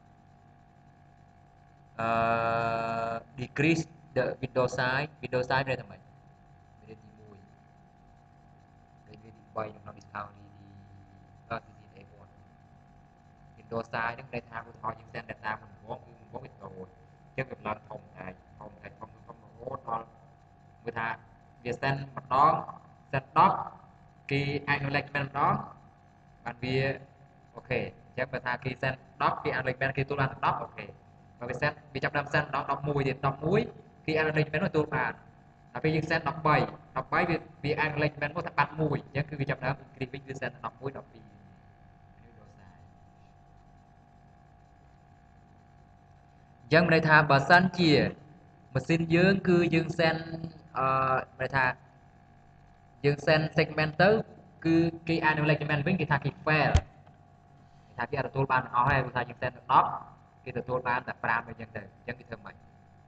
Uh, decrease the window size. Window size đây là mấy? Đây là mùi. Đây là bay trong discount đi đi uh, xê xê a một. Window size nó đây tham của những sen data mình muốn mình muốn cái tổ chứ việc lần thông này thông này thông thông hốt nó người ta việc sen mặt đó sen đó cái acknowledgement đó bạn vì ok chắc người ta khi sen đó cái acknowledgement khi tôi làm đó ok và cái sen bị chấp đâm sen đó đọc mùi thì đọc mũi khi acknowledgement của tôi bạn là bây giờ sen đọc bảy đọc bảy vì vì acknowledgement có thể bắt mùi chứ cứ bị chấp đâm cái định cứ sen đọc mũi đọc vì dân đây tha bà san chia mà xin dương cứ dương sen đây tha dương sen segment tới cứ cái acknowledgement với cái tha cái fair cái tha cáiตัวបានអស់ហើយថាយើងតែដប់គេទទួលបានតែប្រាំអញ្ចឹងទៅអញ្ចឹងគេធ្វើម៉េច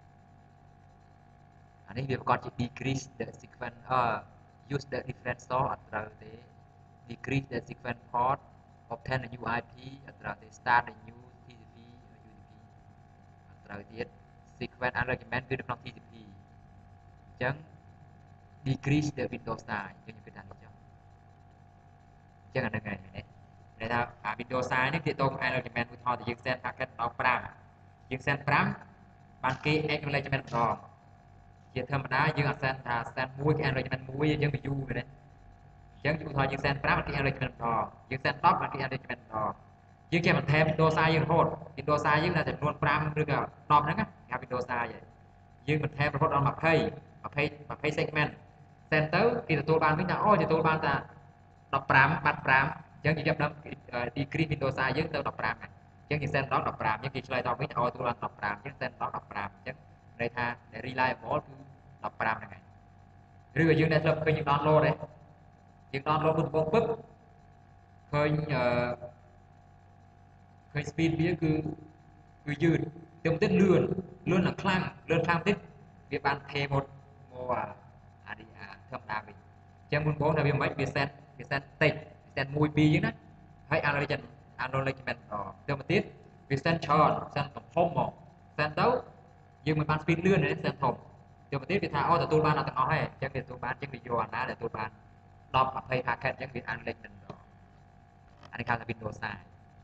អានេះវាប្រកាសជា decrease the sequence អឺ use the different source អត់ត្រូវទេ decrease the sequence port obtain a new ไอ พี អត់ត្រូវទេ start a new ที ซี พี ยู ดี พี អត់ត្រូវទៀត sequence argument គឺនៅក្នុង ที ซี พี អញ្ចឹង decrease the window size យើងនិយាយថានេះចុះអញ្ចឹងអានឹងហើយនេះដែលថាអា window size នេះទាក់ទង argument ឧទាហរណ៍ទៅយើង set packet ដល់five យើង set five បានគេ acknowledgement ម្ដងជាធម្មតាយើងអត់ set ថា set មួយគេ acknowledgement មួយយើងវាយូរមែនទេអញ្ចឹងឧទាហរណ៍យើង set five បានគេ acknowledgement ម្ដងយើង set ten បានគេ acknowledgement ម្ដងយើងចេះបន្ថែម window size យើងរហូត window size យើងនៅចំនួនfiveឬក៏tenហ្នឹងណាគេហៅ window size ហើយយើងបន្ថែមរហូតដល់twenty twenty twenty segment set ទៅគេទទួលបានវិញថាអូទទួលបានថាfifteenបាត់fiveអញ្ចឹងយើងចាប់ដើម decrease window size យើងទៅfifteenហ្នឹងអញ្ចឹងយើង set ដល់fifteenអញ្ចឹងគេឆ្លើយតបវិញអូទទួលបានfifteenអញ្ចឹង set ដល់fifteenអញ្ចឹងន័យថា reliable គឺfifteenហ្នឹងហើយឬក៏យើងដែលធ្លាប់ឃើញយើង download ដែរយើង download ទៅកំពុងពឹបឃើញអឺឃើញ speed វាគឺគឺយឺតទៅបន្តិចលឿនលឿនឡើងខ្លាំងលឿនខ្លាំងបន្តិចវាបានថេមកមកអានេះអាធម្មតាវិញអញ្ចឹងមុនបងថាវាមិនវា set វា set តិច set one twoអញ្ចឹងណាហើយ acknowledgement acknowledgement ទៅមកទៀតវា set ច្រើន set ទំហំមក set ទៅយើងមិនបាន speed លឿនទេ set ធំទៅមកទៀតវាថាអូទទួលបានអត់ទាំងអស់ទេអញ្ចឹងវាទទួលបានអញ្ចឹងវាយកអាណាដែលទទួលបានten twenty ផាកេតអញ្ចឹងវា acknowledgement អានេះគេហៅថា Windows size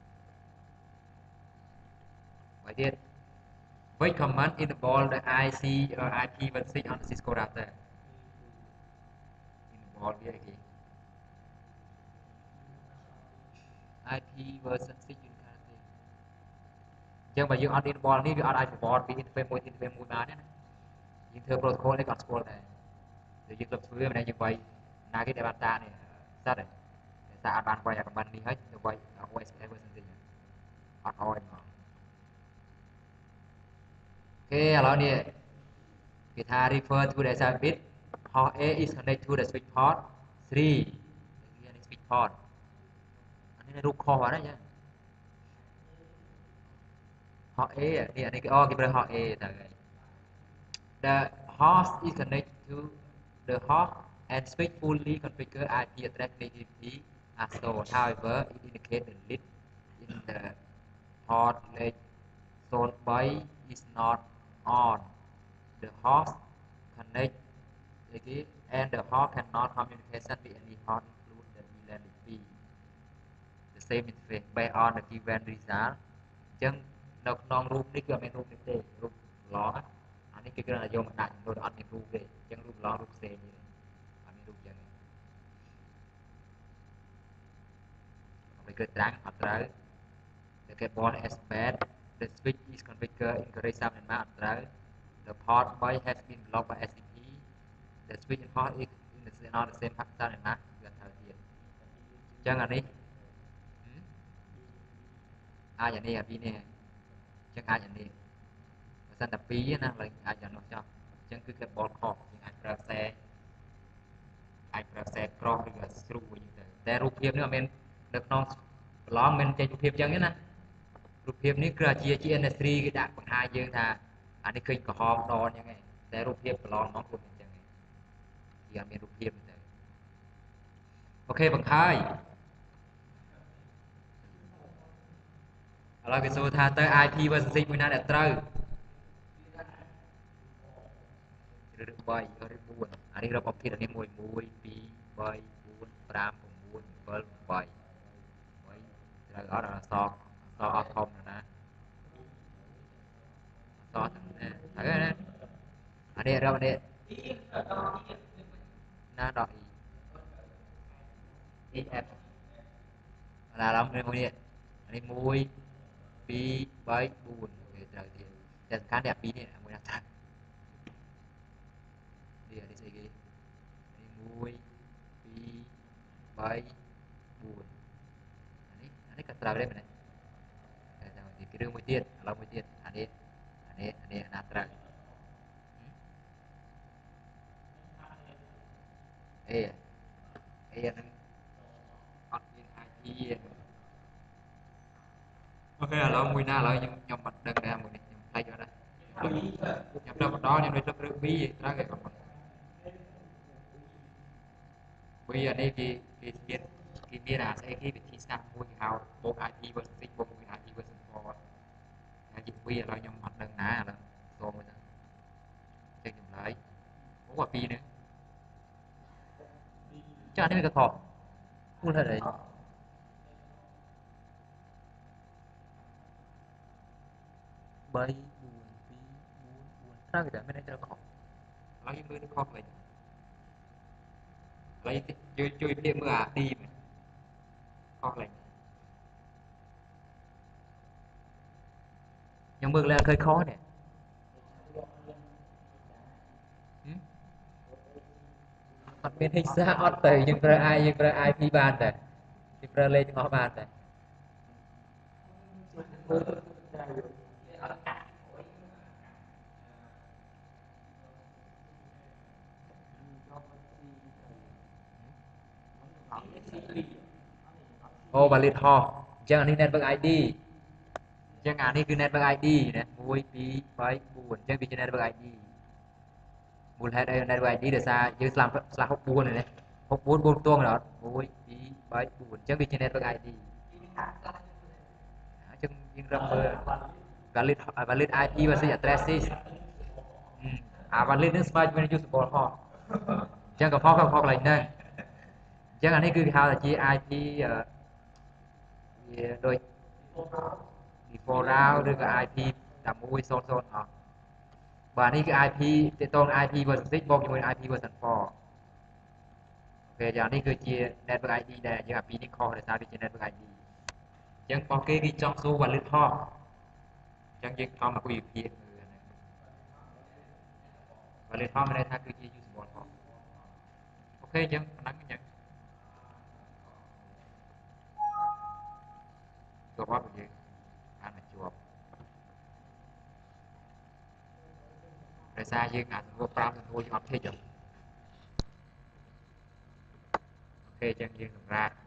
ហើយទៀត which command enable the I C uh, I P version six on the Cisco router enable វាអីគេ I P version six យើងខាងទេអញ្ចឹងបើយើងអត់ enable នេះវាអត់អាច support ពី interface មួយ interface មួយបានទេណាយើងធ្វើ protocol នេះក៏អត់ស្គាល់ដែរតែយើងទៅធ្វើមិនដែរយើងវាយណាគេដែលបានតានេះសិតហើយតែអត់បានវាយអា command នេះហើយទៅវាយ O S P F version six អត់អោយមកគេឥឡូវនេះគេថា refer to the data bit port A is connected to the switch port three នេះ switch port អានេះរូបខុសអត់ទេ port A នេះអានេះគេអូគេប្រើ port A ទៅហើយ the host is connected to the host and switch fully configure I P address natively as so however it indicates the list in the port list zone by is not on the host connect again and the host cannot communication with any host include the V LAN I P the same interface based on the given result អញ្ចឹងនៅក្នុងរូបនេះគឺអត់មានរូបនេះទេរូបឡងអានេះគេគ្រាន់តែយកមកដាក់ចំនួនអត់មានរូបទេអញ្ចឹងរូបឡងរូបផ្សេងទេអត់មានរូបអញ្ចឹងទេបើគឺត្រាំងអត់ត្រូវតែ get ball as bad the switch is configured incorrect some and mount the port byte has been blocked by เอส ที พี the switch and port is in the not the same pattern and mark เกิดเท่าเทียมจังอันนี้อ่าอย่างนี้อ่ะพี่เนี่ยจังอ่าอย่างนี้สั้นแต่ปีนะเลยอ่าอย่างนู้นจ้ะจังคือ get ball ขอบยังไงประแสអាចប្រើខ្សែក្រោះឬក៏ស្រូវវិញទៅតែរូបភាពនេះអត់មាននៅក្នុងប្រឡងមានចេញរូបភាពអញ្ចឹងទេណារូបភាពនេះគឺអាជាជា industry គេដាក់បង្ហាញយើងថាអានេះឃើញក្រហមដនអញ្ចឹងឯងតែរូបភាពប្រឡងហ្មងគឺអញ្ចឹងឯងគេអត់មានរូបភាពទេអូខេបង្ហើយឥឡូវគេសួរថាទៅ ไอ พี versus ซิกមួយណាដែលត្រូវឬឬបីឬបួនអានេះរាប់ប្រភេទអានេះមួយមួយពីរបីបួនប្រាំប្រាំអឺនbảyបីត្រូវអត់អសអសអត់ធំណាអសទាំងណាហើយណាអានេះរាប់នេះណាដក e f là long nàyមួយនេះអានេះមួយពីរបីបួនគេត្រូវទៀតតែសំខាន់តែពីរនេះមួយណាត្រូវនេះអានេះស្អីគេនេះមួយពីរបីបួនអានេះអានេះក៏ត្រូវដែរមែនទេតែតែគេរឿងមួយទៀតឥឡូវមួយទៀតអានេះអានេះអានេះអាណាត្រូវអេអេហ្នឹងអត់មាន ไอ พี អូខេឥឡូវមួយណាឥឡូវខ្ញុំខ្ញុំមិនដឹងដែរមួយនេះខ្ញុំផ្លេចអត់ដែរខ្ញុំដល់ម្ដងខ្ញុំលើកលើកពីត្រូវគេបងពីអានេះគេគេមានគេមានអាស្អីគេវិធីសាស្ត្រមួយគេហៅបូក ไอ พี versus បូកមួយ ไอ พี versus ហ្វតហើយជាពីឥឡូវខ្ញុំអត់ដឹងណាឥឡូវសូមមួយទៅចេញចម្លើយអូអាពីរនេះចានេះវាក៏ខុសគូលហេតុអីបីបួនពីរបួនបួនត្រូវតែមានត្រូវខុសឥឡូវយើងមើលខុសវិញឥឡូវជួយជួយព្រាបមើលអា D វិញខុសឡើងខ្ញុំមើលឡើងឃើញខុសនេះអត់មាន hexa អត់ទៅយើងប្រើ i យើងប្រើ ไอ พี បានតែយើងប្រើលេខទាំងអស់បានតែអូ valid ហោះអញ្ចឹងអានេះ network ไอ ดี អញ្ចឹងអានេះគឺ network ไอ ดี ណាមួយពីរបីបួនអញ្ចឹងវាជា network ไอ ดี មូលហេតុអី network ไอ ดี ដោយសារយើងស្លាប់ស្លាប់64នេះ64 4ផ្ទងអត់មួយពីរបីបួនអញ្ចឹងវាជា network ไอ ดี អញ្ចឹងយើងរកមើល valid valid ไอ พี versus addresses អា valid នឹងស្មើជាមួយ usable ហោះអញ្ចឹងក៏ខុសក៏ខុសកន្លែងហ្នឹងអញ្ចឹងអានេះគឺគេហៅថាជា ไอ พี វាដូច default route ឬក៏ ไอ พี តែមួយศูนย์ ศูนย์អស់បាទនេះគឺ ไอ พี ទាក់ទង ไอ พี versus ซิកបូកជាមួយ ไอ พี versus ហ្វរពេលយ៉ាងនេះគឺជា network ไอ ดี ដែរយើងអាពីរនេះខុសដោយសារវាជា network ไอ ดี អញ្ចឹងបងគេគេចង់សួរ valid ហោះអញ្ចឹងយើងខំមកគួយវិភាគមើលហ្នឹង valid ហោះមានន័យថាគឺជា usable ហោះអូខេអញ្ចឹងប៉ុណ្ណឹងអញ្ចឹងទៅអត់យើងអានមកជាប់ដោយសារយើងអាចសួរប្រាំសួរយើងអត់ភ្លេចទេអូខេអញ្ចឹងយើងសម្រាប់